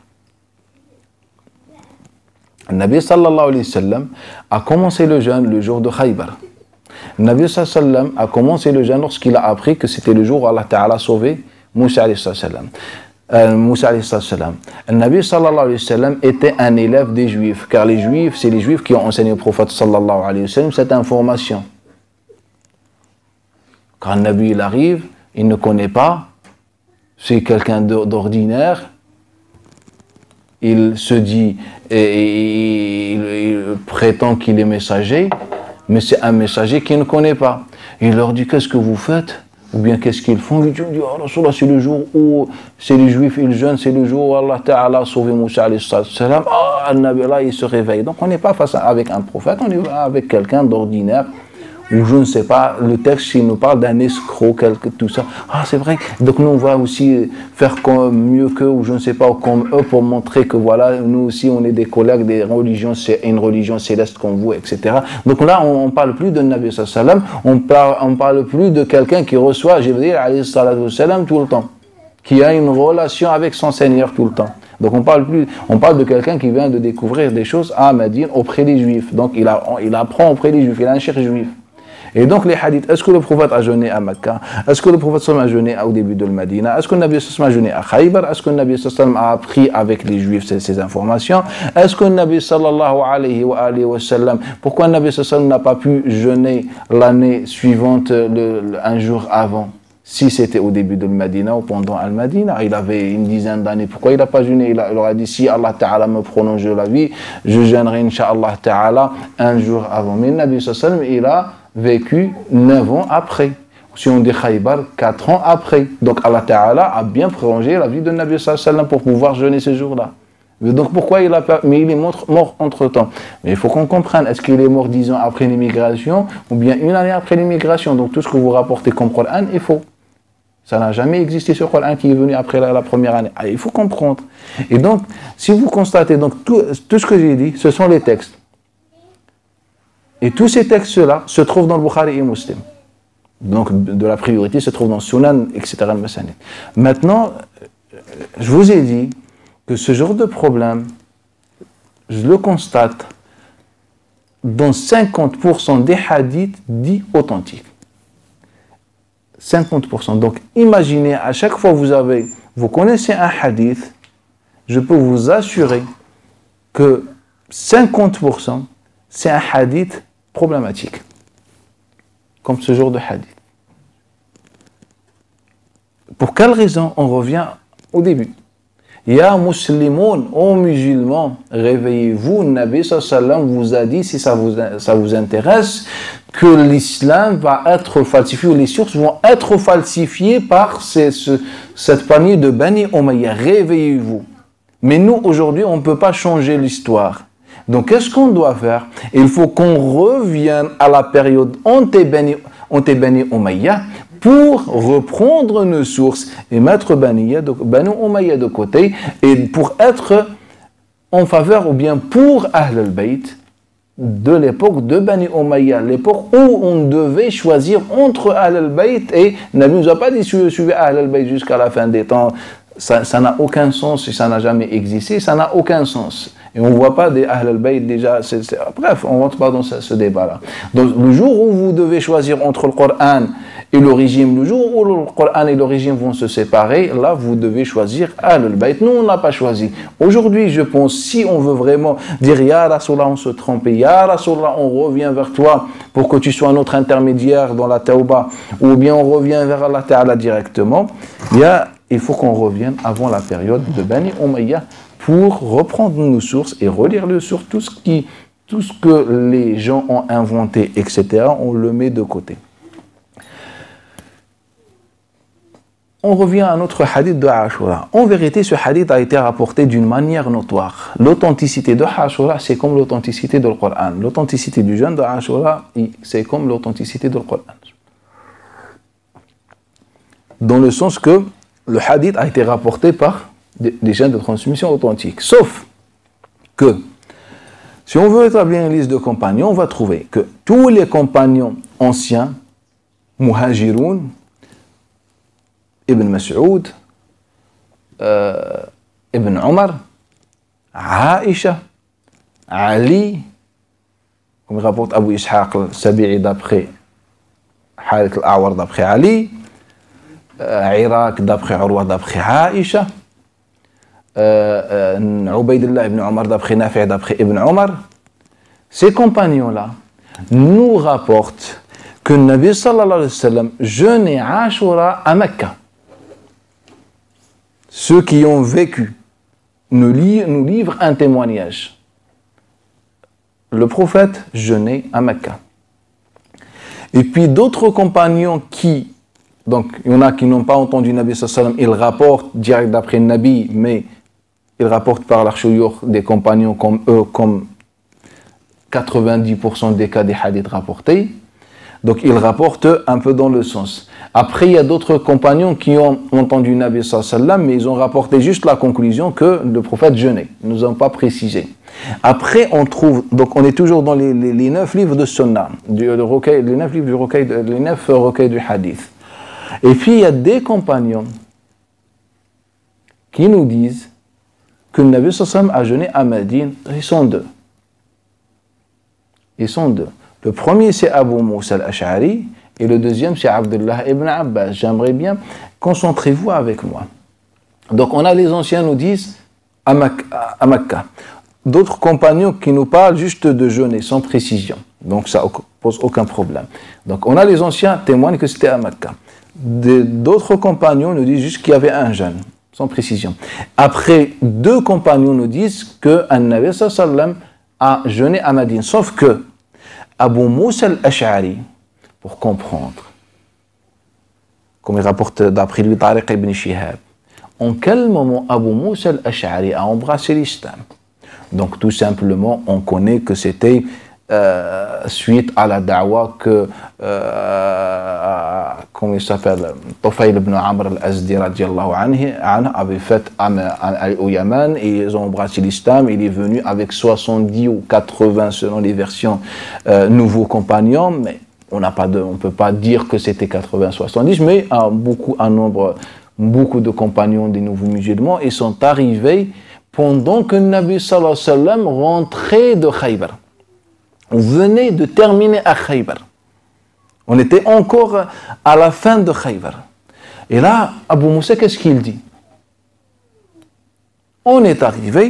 Le Nabi sallallahu alayhi wa sallam a commencé le jeûne le jour de Khaybar. Le Nabi sallallahu alayhi wa sallam a commencé le jeûne lorsqu'il a appris que c'était le jour où Allah Ta'ala a sauvé Moussa alayhi salam. Euh, Moussa alayhi salam. Le Nabi sallallahu alayhi wa sallam était un élève des Juifs, car les Juifs, c'est les Juifs qui ont enseigné au prophète sallallahu alayhi wa sallam cette information. Quand le Nabi il arrive, il ne connaît pas, c'est quelqu'un d'ordinaire. Il se dit, et, et, il, il prétend qu'il est messager, mais c'est un messager qu'il ne connaît pas. Il leur dit, qu'est-ce que vous faites? Ou bien qu'est-ce qu'ils font? Ils disent, oh Rasulallah, c'est le jour où c'est les Juifs, ils jeûnent, c'est le jour où Allah Ta'ala a sauvé Moussa alayhi salam. Ah, le Nabi là, il se réveille. Donc on n'est pas face à, avec un prophète, on est avec quelqu'un d'ordinaire. Ou je ne sais pas, le texte, il nous parle d'un escroc, quelque, tout ça. Ah, c'est vrai. Donc nous, on va aussi faire comme, mieux qu'eux, ou je ne sais pas, comme eux, pour montrer que voilà, nous aussi, on est des collègues des religions, c'est une religion céleste comme vous, et cetera. Donc là, on ne parle plus de Nabi sallallahu alayhi wa sallam, on parle, on parle plus de quelqu'un qui reçoit Jibril alayhi sallam tout le temps, qui a une relation avec son Seigneur tout le temps. Donc on parle plus, on parle de quelqu'un qui vient de découvrir des choses à Médine auprès des Juifs. Donc il, a, il apprend auprès des Juifs, il a un cheikh juif. Et donc les hadiths, est-ce que le prophète a jeûné à Mecca? Est-ce que le prophète sallallahu alayhi wa sallam a jeûné au début de Médina? Est-ce que le Nabi sallallahu alayhi wa sallam a jeûné à Khaybar? Est-ce que le Nabi sallallahu alayhi wa sallam a appris avec les Juifs ces, ces informations? Est-ce que le Nabi sallallahu alayhi wa sallam, pourquoi le Nabi sallallahu alayhi wa sallam n'a pas pu jeûner l'année suivante, le, le, un jour avant? Si c'était au début de Médina ou pendant Al-Madina, il avait une dizaine d'années. Pourquoi il n'a pas jeûné? Il, a, il aurait dit, si Allah Ta'ala me prolonge la vie, je jeûnerai, Inch'Allah Ta'ala, un jour avant. Mais le Nabi sallallahu alayhi wa sallam, il a vécu neuf ans après. Si on dit Khaybar, quatre ans après. Donc Allah Ta'ala a bien prolongé la vie de Nabi sallallahu alayhi wa sallam pour pouvoir jeûner ce jour-là. Donc pourquoi il a pas, mais il est mort, mort entre-temps. Mais il faut qu'on comprenne, est-ce qu'il est mort dix ans après l'immigration ou bien une année après l'immigration? Donc tout ce que vous rapportez comme Coran est faux. Ça n'a jamais existé ce Coran qui est venu après la, la première année. Ah, il faut comprendre. Et donc, si vous constatez, donc tout, tout ce que j'ai dit, ce sont les textes. Et tous ces textes-là se trouvent dans le Bukhari et Muslim. Donc, de la priorité se trouve dans Sunan, et cetera. Maintenant, je vous ai dit que ce genre de problème, je le constate dans cinquante pour cent des hadiths dits authentiques. cinquante pour cent. Donc, imaginez, à chaque fois que vous avez, vous connaissez un hadith, je peux vous assurer que cinquante pour cent, c'est un hadith problématique. Comme ce genre de hadith. Pour quelle raison? On revient au début. Ya muslimoun, ô musulmans, réveillez-vous, Nabi sallallahu alayhi wa sallam vous a dit, si ça vous, ça vous intéresse, que l'islam va être falsifié, ou les sources vont être falsifiées par ces, ce, cette famille de Bani Umayya. Réveillez-vous. Mais nous, aujourd'hui, on ne peut pas changer l'histoire. Donc, qu'est-ce qu'on doit faire? Il faut qu'on revienne à la période ante Bani, ante Bani Umayya pour reprendre nos sources et mettre Bani Umayya de côté et pour être en faveur ou bien pour Ahl al-Bayt de l'époque de Bani Umayya, l'époque où on devait choisir entre Ahl al-Bayt et Nabi nous a pas dit suivez Ahl al-Bayt jusqu'à la fin des temps. Ça n'a aucun sens et ça n'a jamais existé, ça n'a aucun sens. Et on ne voit pas des Ahl al-Bayt déjà, c'est, c'est, bref, on ne rentre pas dans ce, ce débat-là. Donc le jour où vous devez choisir entre le Coran et le régime, le jour où le Coran et le régime vont se séparer, là vous devez choisir Ahl al-Bayt. Nous on n'a pas choisi. Aujourd'hui je pense, si on veut vraiment dire Ya Rasulallah, on se trompe, Ya Rasulallah, on revient vers toi pour que tu sois notre intermédiaire dans la Tauba, ou bien on revient vers Allah Ta'ala directement, il y a il faut qu'on revienne avant la période de Bani Umayya pour reprendre nos sources et relire les sources, tout ce, qui, tout ce que les gens ont inventé, et cetera, on le met de côté. on revient à notre hadith de Ashura. En vérité, ce hadith a été rapporté d'une manière notoire. L'authenticité de Ashura, c'est comme l'authenticité du Coran. L'authenticité du jeûne de Ashura, c'est comme l'authenticité du Coran. Dans le sens que le hadith a été rapporté par des chaînes de transmission authentiques. Sauf que, si on veut établir une liste de compagnons, on va trouver que tous les compagnons anciens, Muhajiroun, Ibn Mas'ud, euh, Ibn Omar, Aïcha, Ali, comme rapporte Abu Ishaq al-Sabi'i d'après Harith al-A'war d'après Ali, euh, Irak d'après Urwa d'après Aïcha, euh, euh, Ubaydullah ibn Omar d'après Nafi' d'après Ibn Omar. Ces compagnons-là nous rapportent que le Nabi sallallahu alayhi wa sallam jeûnait Ashura à Mecca. Ceux qui ont vécu nous, li- nous livrent un témoignage. Le prophète jeûnait à Mecca. Et puis d'autres compagnons qui, donc il y en a qui n'ont pas entendu le Nabi sallallahu alayhi wa sallam, ils rapportent direct d'après le Nabi, mais ils rapportent par leur shuyukh des compagnons comme eux, comme quatre-vingt-dix pour cent des cas des hadiths rapportés. Donc ils rapportent un peu dans le sens. Après, il y a d'autres compagnons qui ont entendu le Nabi sallallahu alayhi wa sallam, mais ils ont rapporté juste la conclusion que le prophète jeûnait. Ils ne nous ont pas précisé. Après, on trouve, donc on est toujours dans les, les, les neuf livres de Sunnah, du, le recueil, les neuf livres du recueil, les neuf recueils du hadith. Et puis il y a des compagnons qui nous disent que le Nabi sallallahu alayhi wa sallam a jeûné à Médine. Ils sont deux. Ils sont deux. Le premier, c'est Abu Moussa al-Ash'ari, et le deuxième, c'est Abdullah ibn Abbas. J'aimerais bien, concentrez-vous avec moi. Donc, on a les anciens nous disent à Mecca. D'autres compagnons qui nous parlent juste de jeûner, sans précision. Donc, ça ne pose aucun problème. Donc, on a les anciens témoignent que c'était à Mecca. D'autres compagnons nous disent juste qu'il y avait un jeûne, sans précision. Après, deux compagnons nous disent que un Nabi sallallahu alayhi wa sallam a jeûné à Médine. Sauf que Abu Moussa al-Ash'ari, pour comprendre, comme il rapporte d'après lui Tariq ibn Shihab, en quel moment Abu Moussa al-Ash'ari a embrassé l'islam? Donc tout simplement, on connaît que c'était euh, suite à la da'wa que, euh, comment il s'appelle, Tufayl ibn Amr al-Azdi radiallahu anhu avait fait au Yémen, et ils ont embrassé l'islam. Il est venu avec soixante-dix ou quatre-vingts selon les versions euh, nouveaux compagnons, mais on n'a pas de, on peut pas dire que c'était quatre-vingts soixante-dix, mais un, beaucoup, un nombre, beaucoup de compagnons des nouveaux musulmans, ils sont arrivés pendant que le Nabi sallallahu alayhi wa sallam rentrait de Khaybar. On venait de terminer à Khaybar. On était encore à la fin de Khaybar. Et là, Abu Moussa, qu'est-ce qu'il dit? On est arrivé,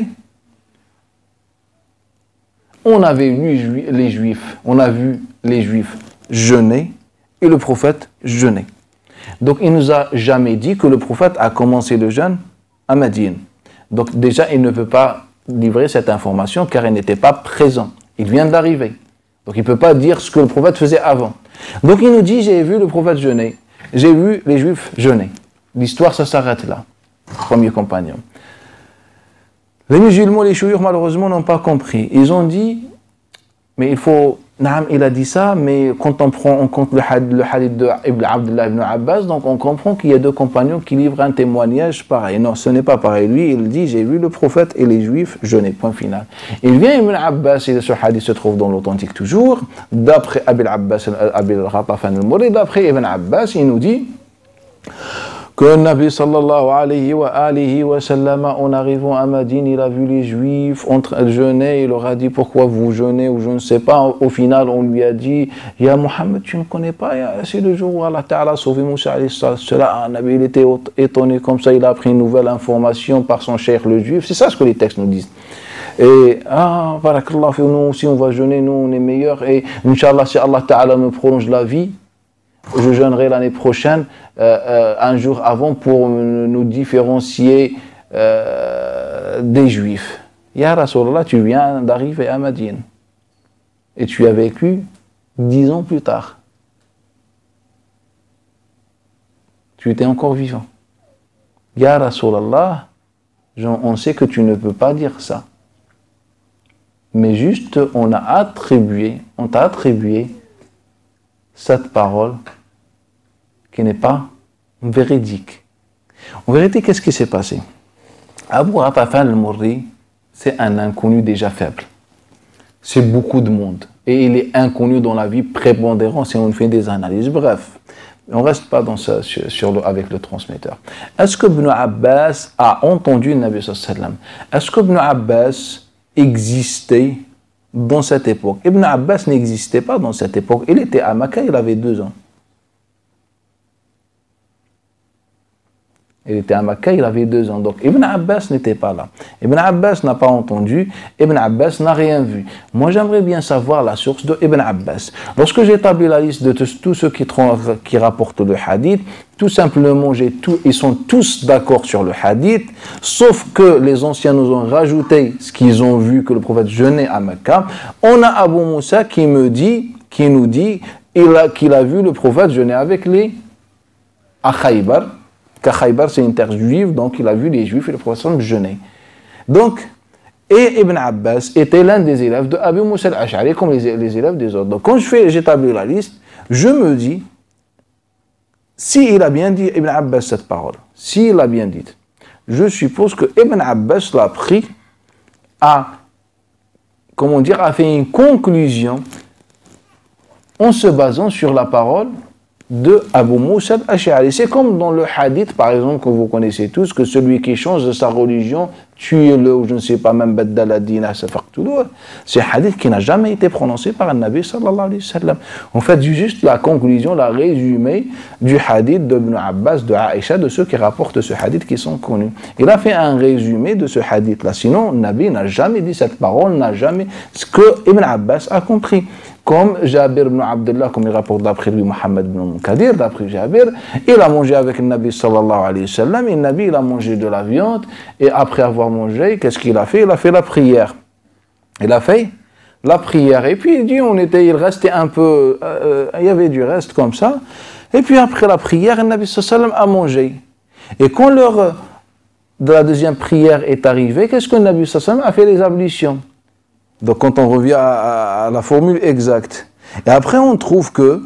on avait vu les Juifs, on a vu les Juifs jeûner et le prophète jeûner. Donc il ne nous a jamais dit que le prophète a commencé le jeûne à Médine. Donc déjà, il ne peut pas livrer cette information car il n'était pas présent. Il vient d'arriver. Donc il ne peut pas dire ce que le prophète faisait avant. Donc il nous dit, j'ai vu le prophète jeûner. J'ai vu les Juifs jeûner. L'histoire, ça s'arrête là. Premier compagnon. Les musulmans, les chouïrs, malheureusement, n'ont pas compris. Ils ont dit, mais il faut... Naam, il a dit ça, mais quand on prend en compte le hadith, le hadith de Ibn Abdullah ibn Abbas, donc on comprend qu'il y a deux compagnons qui livrent un témoignage pareil. Non, ce n'est pas pareil. Lui, il dit, j'ai vu le prophète et les Juifs jeûner, point final. Il vient Ibn Abbas, et ce hadith se trouve dans l'authentique toujours, d'après Abil Abbas, Abil Ghatafan al-Mourid, d'après Ibn Abbas, il nous dit que le Nabi sallallahu alayhi wa alihi wa sallam, en arrivant à Médine, il a vu les Juifs en train de jeûner, il leur a dit pourquoi vous jeûnez ou je ne sais pas. Au final, on lui a dit, Ya Muhammad, tu ne connais pas, c'est le jour où Allah Ta'ala a sauvé Moussa alayhi salam. Nabi, il était étonné comme ça, il a appris une nouvelle information par son cheikh le Juif. C'est ça ce que les textes nous disent. Et, ah, barakallah, nous aussi on va jeûner, nous on est meilleurs, et Inch'Allah, si Allah Ta'ala me prolonge la vie, je jeûnerai l'année prochaine, euh, euh, un jour avant, pour nous différencier euh, des Juifs. Ya Rasulallah, tu viens d'arriver à Médine. Et tu as vécu dix ans plus tard. Tu étais encore vivant. Ya Rasulallah, on sait que tu ne peux pas dire ça. Mais juste, on a attribué, on t'a attribué cette parole qui n'est pas véridique. En vérité, qu'est-ce qui s'est passé? Abu Ghatafan al-Murri, c'est un inconnu déjà faible. C'est beaucoup de monde. Et il est inconnu dans la vie prépondérante si on fait des analyses. Bref, on ne reste pas dans ça, sur, sur le, avec le transmetteur. Est-ce que Ibn Abbas a entendu le Nabi sallallahu alayhi wa sallam? Est-ce que Ibn Abbas existait dans cette époque? Ibn Abbas n'existait pas dans cette époque. Il était à Makkah, il avait deux ans. Il était à Makkah, il avait deux ans. Donc Ibn Abbas n'était pas là. Ibn Abbas n'a pas entendu. Ibn Abbas n'a rien vu. Moi, j'aimerais bien savoir la source de Ibn Abbas. Lorsque j'établis la liste de tous ceux qui, qui rapportent le hadith, tout simplement, j'ai tout, ils sont tous d'accord sur le hadith, sauf que les anciens nous ont rajouté ce qu'ils ont vu que le prophète jeûnait à Makkah. On a Abu Moussa qui me dit, qui nous dit qu'il a, qu'il a vu le prophète jeûner avec les à Khaybar. Car Khaybar c'est une terre juive, donc il a vu les juifs et le prophète jeûner. Donc, et Ibn Abbas était l'un des élèves de Abu Moussa al-Ash'ari comme les, les élèves des autres. Donc quand je fais, j'établis la liste, je me dis, si il a bien dit Ibn Abbas cette parole, si il a bien dit, je suppose que Ibn Abbas l'a pris à, comment dire, a fait une conclusion en se basant sur la parole de Abu Moussa al-Ash'ari. C'est comme dans le hadith, par exemple, que vous connaissez tous, que celui qui change de sa religion, tuez-le, ou je ne sais pas, même baddala dina safaqtulu. C'est un hadith qui n'a jamais été prononcé par un Nabi sallallahu alayhi wa sallam. En fait, juste la conclusion, la résumé du hadith d'Ibn Abbas, de Aïcha, de ceux qui rapportent ce hadith qui sont connus. Il a fait un résumé de ce hadith-là. Sinon, Nabi n'a jamais dit cette parole, n'a jamais ce que Ibn Abbas a compris. Comme Jabir ibn Abdullah, comme il rapporte d'après lui Mohammed ibn Kadir, d'après Jabir, il a mangé avec le Nabi sallallahu alayhi wa sallam, et le Nabi il a mangé de la viande, et après avoir mangé, qu'est-ce qu'il a fait? Il a fait la prière. Il a fait la prière, et puis il dit, on était, il restait un peu, euh, il y avait du reste comme ça, et puis après la prière, le Nabi sallallahu alayhi wa sallam a mangé. Et quand l'heure de la deuxième prière est arrivée, qu'est-ce que le Nabi sallallahu alayhi wa sallam a fait? Les ablutions. Donc quand on revient à, à, à la formule exacte. Et après on trouve que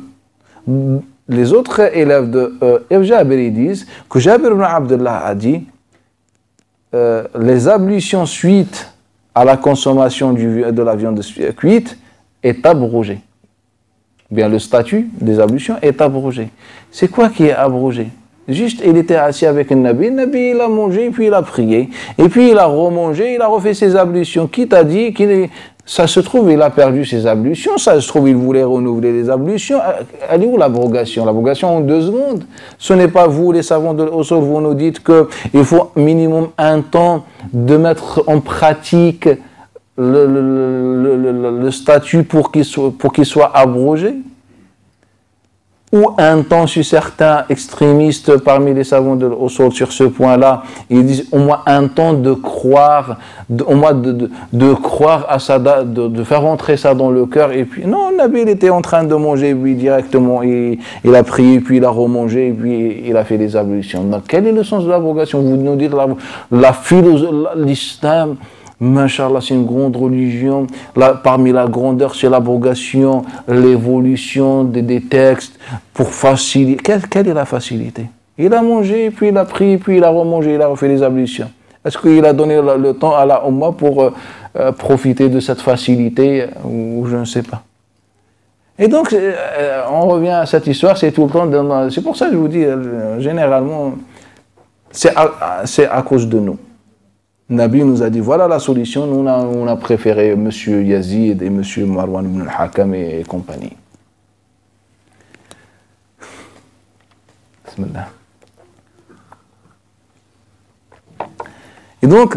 les autres élèves de euh, Jabir ils disent que Jabir ibn Abdullah a dit euh, les ablutions suite à la consommation du, de la viande cuite est abrogé. Bien le statut des ablutions est abrogé. C'est quoi qui est abrogé? Juste, il était assis avec un Nabi, le Nabi il a mangé, puis il a prié, et puis il a remangé, il a refait ses ablutions. Qui t'a dit qu'il est... Ça se trouve, il a perdu ses ablutions, ça se trouve, il voulait renouveler les ablutions. Elle est où l'abrogation? L'abrogation en deux secondes. Ce n'est pas vous, les savants de l'Usul, vous nous dites qu'il faut minimum un temps de mettre en pratique le, le, le, le, le statut pour qu'il soit, pour qu'il soit abrogé. Ou un temps sur certains extrémistes parmi les savants de l'Usul sur ce point-là, ils disent au moins un temps de croire, de, au moins de, de, de croire à ça, de, de faire rentrer ça dans le cœur. Et puis non, Nabi il était en train de manger, puis directement il, il a prié, puis il a remangé, puis il a fait des ablutions. Donc quel est le sens de l'abrogation? Vous nous dites la, la philosophie, l'islam. Masha'Allah, c'est une grande religion. Là, parmi la grandeur, c'est l'abrogation, l'évolution des, des textes pour faciliter. Quelle, quelle est la facilité? Il a mangé, puis il a pris, puis il a remangé, il a refait les ablutions. Est-ce qu'il a donné le, le temps à la Ummah pour euh, euh, profiter de cette facilité ou je ne sais pas? Et donc, euh, on revient à cette histoire, c'est tout le temps. Dans, c'est pour ça que je vous dis, euh, généralement, c'est à, c'est à cause de nous. Nabi nous a dit, voilà la solution, nous on a, on a préféré M. Yazid et M. Marwan ibn al-Hakam et, et compagnie. Bismillah. Et donc,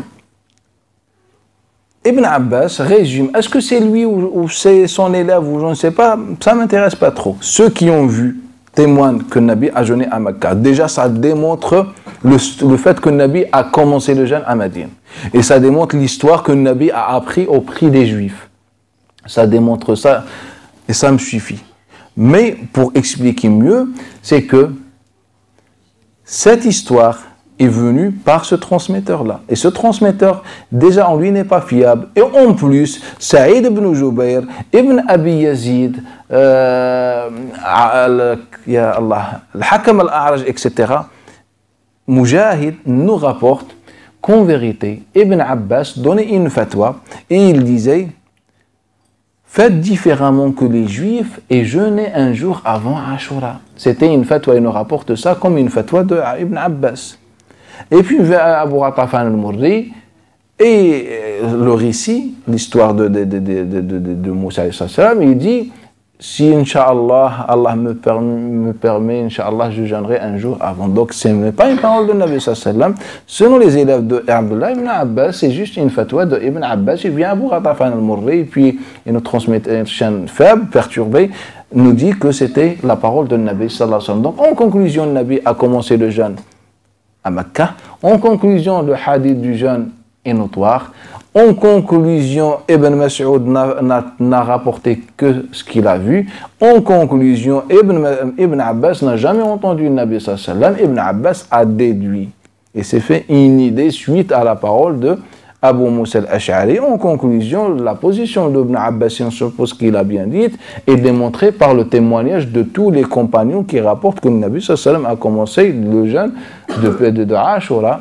Ibn Abbas résume, est-ce que c'est lui ou, ou c'est son élève ou je ne sais pas, ça ne m'intéresse pas trop. Ceux qui ont vu témoignent que Nabi a jeûné à Makkah. Déjà, ça démontre le, le fait que Nabi a commencé le jeûne à Médine. Et ça démontre l'histoire que Nabi a appris au prix des Juifs. Ça démontre ça, et ça me suffit. Mais pour expliquer mieux, c'est que cette histoire est venu par ce transmetteur-là. Et ce transmetteur, déjà en lui n'est pas fiable. Et en plus, Saïd ibn Jubayr, ibn Abi Yazid, euh, ya Allah, Al-Hakam al-A'raj, et cetera, Mujahid nous rapporte qu'en vérité, Ibn Abbas donnait une fatwa et il disait: faites différemment que les Juifs et jeûnez un jour avant Ashura. C'était une fatwa, il nous rapporte ça comme une fatwa de Ibn Abbas. Et puis Abu Ghatafan al-Murri, et le récit, l'histoire de, de, de, de, de, de, de Moussa, il dit: si Inch'Allah, Allah me permet, me permet Inch'Allah, je jeûnerai un jour avant. Donc ce n'est pas une parole de Nabi sallam. Selon les élèves de Abdullah ibn Abbas, c'est juste une fatwa de Ibn Abbas. Et bien Abu Ghatafan al-Murri, et puis il nous transmet une chaîne faible, perturbée, nous dit que c'était la parole de Nabi sallallahu alayhi wa sallam. Donc en conclusion, le Nabi a commencé le jeûne à Mecca. En conclusion, le hadith du jeûne est notoire. En conclusion, Ibn Mas'ud n'a rapporté que ce qu'il a vu. En conclusion, Ibn, Ibn Abbas n'a jamais entendu le Nabi sallallahu alayhi wa sallam. Ibn Abbas a déduit et s'est fait une idée suite à la parole de Abu Moussa al-Ash'ari. En conclusion, la position d'Ibn Abbas, si on suppose qu'il a bien dit, est démontrée par le témoignage de tous les compagnons qui rapportent que le Nabi sallallahu alayhi wa sallam a commencé le jeûne de, de, de Ashura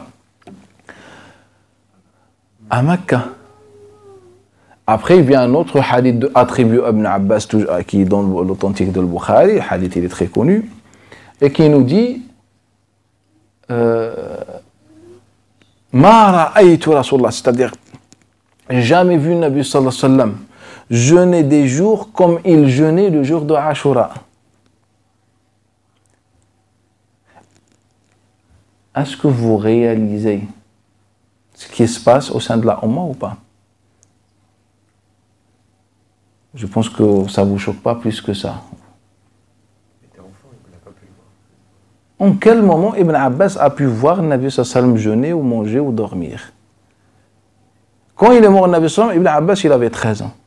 à Mecca. Après, il vient un autre hadith de, attribué à Ibn Abbas, qui est dans l'authentique de Bukhari. Le hadith, il est très connu, et qui nous dit Ma ra'aytu Rasulullah, c'est-à-dire, jamais vu le Nabi sallallahu alayhi wa sallam jeûner des jours comme il jeûnait le jour de Ashura. Est-ce que vous réalisez ce qui se passe au sein de la Ummah ou pas? Je pense que ça ne vous choque pas plus que ça. En quel moment Ibn Abbas a pu voir le Nabi sallallahu alayhi wa sallam jeûner ou manger ou dormir? Quand il est mort, le Nabi sallallahu alayhi wa sallam, Ibn Abbas, il avait treize ans.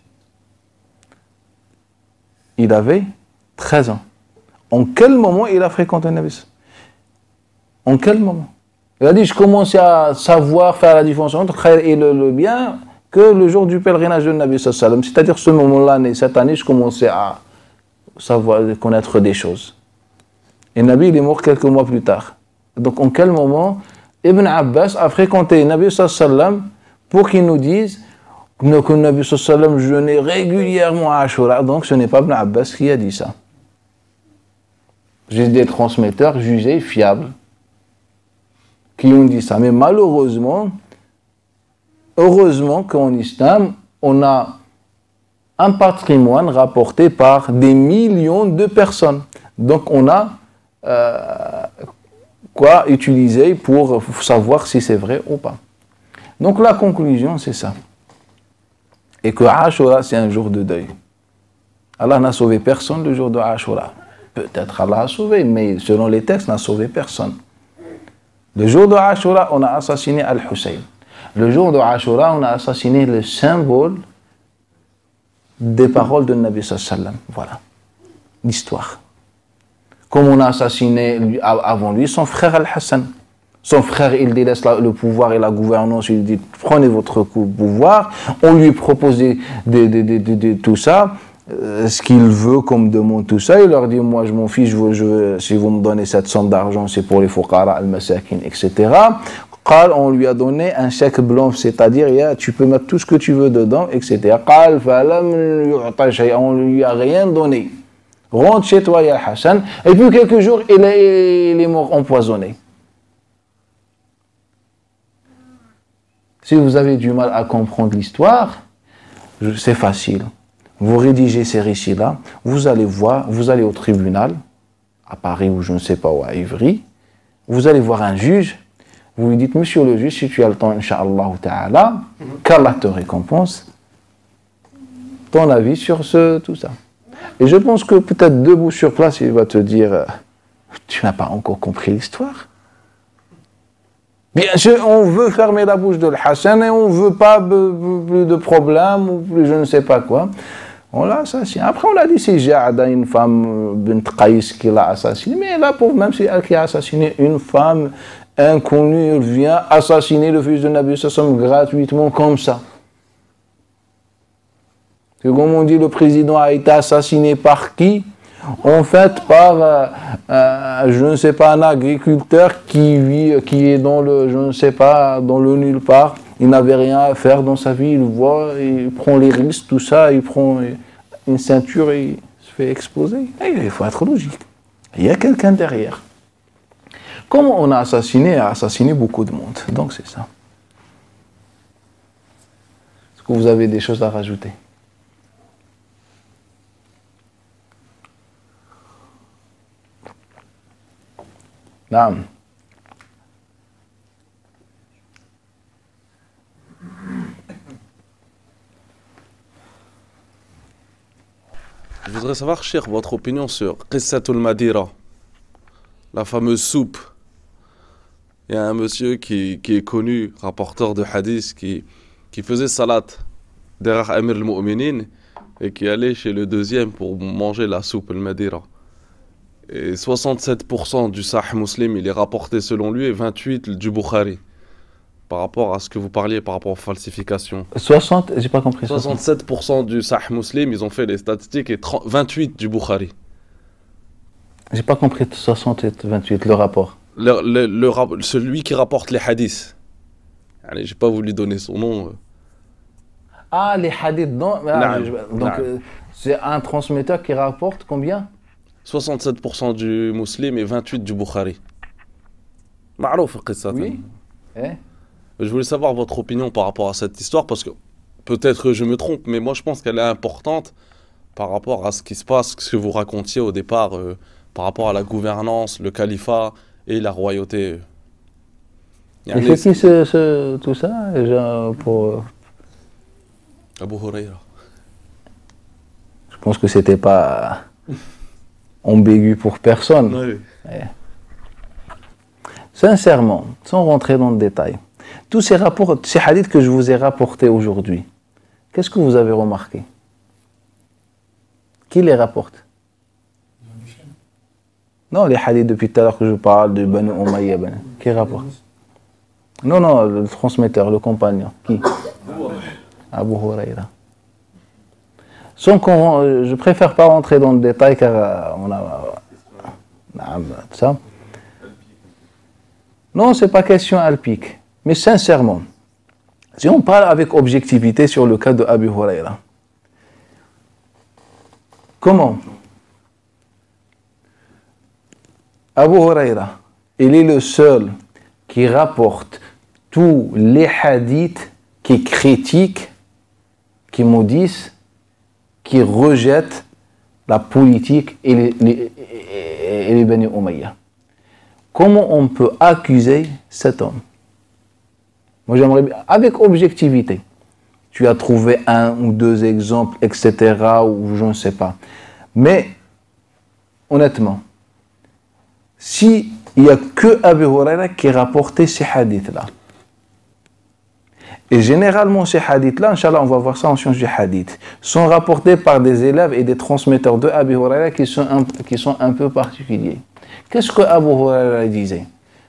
Il avait treize ans. En quel moment il a fréquenté le Nabi sallallahu alayhi wa sallam? En quel moment? Il a dit: je commençais à savoir faire la différence entre le khair et le, le bien que le jour du pèlerinage de Nabi sallallahu alayhi wa sallam. C'est-à-dire, ce moment-là, cette année, je commençais à savoir, connaître des choses. Et Nabi, il est mort quelques mois plus tard. Donc, en quel moment Ibn Abbas a fréquenté Nabi sallallahu alayhi wa sallam pour qu'il nous dise que Nabi sallallahu alayhi wa sallam jeûnait régulièrement à Ashura? Donc, ce n'est pas Ibn Abbas qui a dit ça. J'ai des transmetteurs jugés fiables qui ont dit ça. Mais malheureusement, heureusement qu'en islam, on a un patrimoine rapporté par des millions de personnes. Donc on a euh, quoi utiliser pour savoir si c'est vrai ou pas. Donc la conclusion, c'est ça. Et que Ashura, c'est un jour de deuil. Allah n'a sauvé personne le jour de Ashura. Peut-être Allah a sauvé, mais selon les textes, n'a sauvé personne. Le jour de Ashura, on a assassiné Al-Hussein. Le jour de Ashura, on a assassiné le symbole des paroles de Nabi sallallahu alayhi wa sallam. Voilà l'histoire. Comme on a assassiné avant lui son frère Al-Hassan. Son frère, il délaisse le pouvoir et la gouvernance, il dit: prenez votre pouvoir. On lui propose de, de, de, de, de, de tout ça, euh, ce qu'il veut comme demande, tout ça. Il leur dit: moi je m'en fiche, je veux, je veux, si vous me donnez cette somme d'argent, c'est pour les fuqara, al-masakin, et cetera. On lui a donné un chèque blanc, c'est-à-dire yeah, tu peux mettre tout ce que tu veux dedans, et cetera. On ne lui a rien donné. Rentre chez toi, ya Hassan. Et puis quelques jours, il est, il est mort empoisonné. Si vous avez du mal à comprendre l'histoire, c'est facile. Vous rédigez ces récits-là, vous allez voir, vous allez au tribunal, à Paris ou je ne sais pas où, à Ivry, vous allez voir un juge. Vous lui dites: monsieur le juge, si tu as le temps, Inch'Allah ta'ala, qu'Allah te récompense, ton avis sur ce, tout ça. Et je pense que peut-être debout sur place, il va te dire: tu n'as pas encore compris l'histoire. Bien sûr, on veut fermer la bouche de Hassan et on ne veut pas plus de problèmes ou plus je ne sais pas quoi. On l'a assassiné. Après, on a dit: c'est Ja'ada, une femme, Bint Qais, qui l'a assassiné. Mais là, pour même si elle qui a assassiné une femme, inconnu vient assassiner le fils de Nabi sallam gratuitement comme ça. Que comme on dit, le président a été assassiné par qui? En fait, par, euh, euh, je ne sais pas, un agriculteur qui vit, qui est dans le, je ne sais pas, dans le nulle part. Il n'avait rien à faire dans sa vie, il voit, il prend les risques, tout ça, il prend une ceinture et il se fait exploser. Et il faut être logique. Il y a quelqu'un derrière. Comme on a assassiné, a assassiné beaucoup de monde. Donc c'est ça. Est-ce que vous avez des choses à rajouter? Naam. Je voudrais savoir, Cheikh, votre opinion sur Qissatul Madira, la fameuse soupe. Il y a un monsieur qui, qui est connu, rapporteur de hadith, qui, qui faisait salat derrière Amir al-Mu'minin et qui allait chez le deuxième pour manger la soupe al-Madira. Et soixante-sept pour cent du Sahih Muslim, il est rapporté selon lui, et vingt-huit pour cent du Bukhari. Par rapport à ce que vous parliez, par rapport aux falsifications. soixante, j'ai pas compris. soixante-sept pour cent du Sahih Muslim, ils ont fait les statistiques, et trente, vingt-huit du Bukhari. J'ai pas compris soixante-huit, vingt-huit, le rapport. Le, le, le, celui qui rapporte les hadiths. Allez, j'ai pas voulu donner son nom. Ah, les hadiths, non. Ah, non, je, donc, euh, c'est un transmetteur qui rapporte combien? soixante-sept pour cent du Muslim et vingt-huit du Bukhari. Ma'rouf al-qissa. Oui. Eh? Je voulais savoir votre opinion par rapport à cette histoire, parce que peut-être que je me trompe, mais moi je pense qu'elle est importante par rapport à ce qui se passe, ce que vous racontiez au départ, euh, par rapport à la gouvernance, le califat et la royauté. Et c'est qui ce, ce, tout ça genre, pour... Abu Huraira. Je pense que c'était pas ambigu pour personne. Oui. Eh. Sincèrement, sans rentrer dans le détail, tous ces rapports, ces hadiths que je vous ai rapportés aujourd'hui, qu'est-ce que vous avez remarqué? Qui les rapporte? Non, les hadiths depuis tout à l'heure que je parle de Banu Umayya, ben, qui rapporte? Non, non, le transmetteur, le compagnon. Qui? Abu Huraira. Sans qu'on, je préfère pas rentrer dans le détail car euh, on a, euh, ça. Non, c'est pas question alpique. Mais sincèrement, si on parle avec objectivité sur le cas de Abu Huraira, comment Abu Huraira, il est le seul qui rapporte tous les hadiths qui critiquent, qui maudissent, qui rejettent la politique et les, les, et les Bani Umayya. Comment on peut accuser cet homme? Moi j'aimerais bien, avec objectivité. Tu as trouvé un ou deux exemples, et cetera, ou je ne sais pas. Mais, honnêtement, s'il n'y a que Abu Huraira qui rapportait ces hadiths-là, et généralement ces hadiths-là, Inch'Allah, on va voir ça en sciences du hadith, sont rapportés par des élèves et des transmetteurs de Abu Huraira qui sont un, qui sont un peu particuliers. Qu'est-ce que Abu Huraira disait?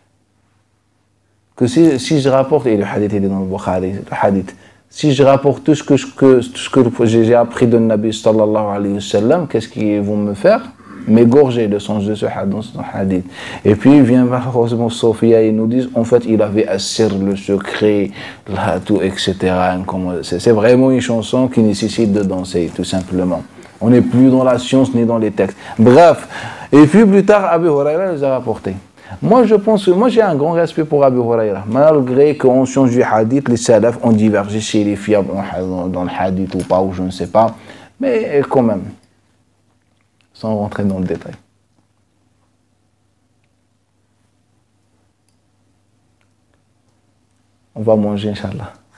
Que si, si je rapporte, et le hadith est dans le Bukhari, le hadith, si je rapporte tout ce que, que, tout ce que j'ai appris de Nabi sallallahu alayhi wa sallam, qu'est-ce qu'ils vont me faire? M'égorger, le sens de ce hadith. Et puis il vient malheureusement Sophia et nous disent en fait il avait assir le secret, là, tout, et cetera. C'est vraiment une chanson qui nécessite de danser, tout simplement. On n'est plus dans la science ni dans les textes. Bref, et puis plus tard, Abu Huraira les a rapportés. Moi, je pense que moi j'ai un grand respect pour Abu Huraira, malgré qu'en sciences du hadith, les salafs ont divergé chez les fiables dans le hadith ou pas, ou je ne sais pas, mais quand même, sans rentrer dans le détail. On va manger, Inch'Allah.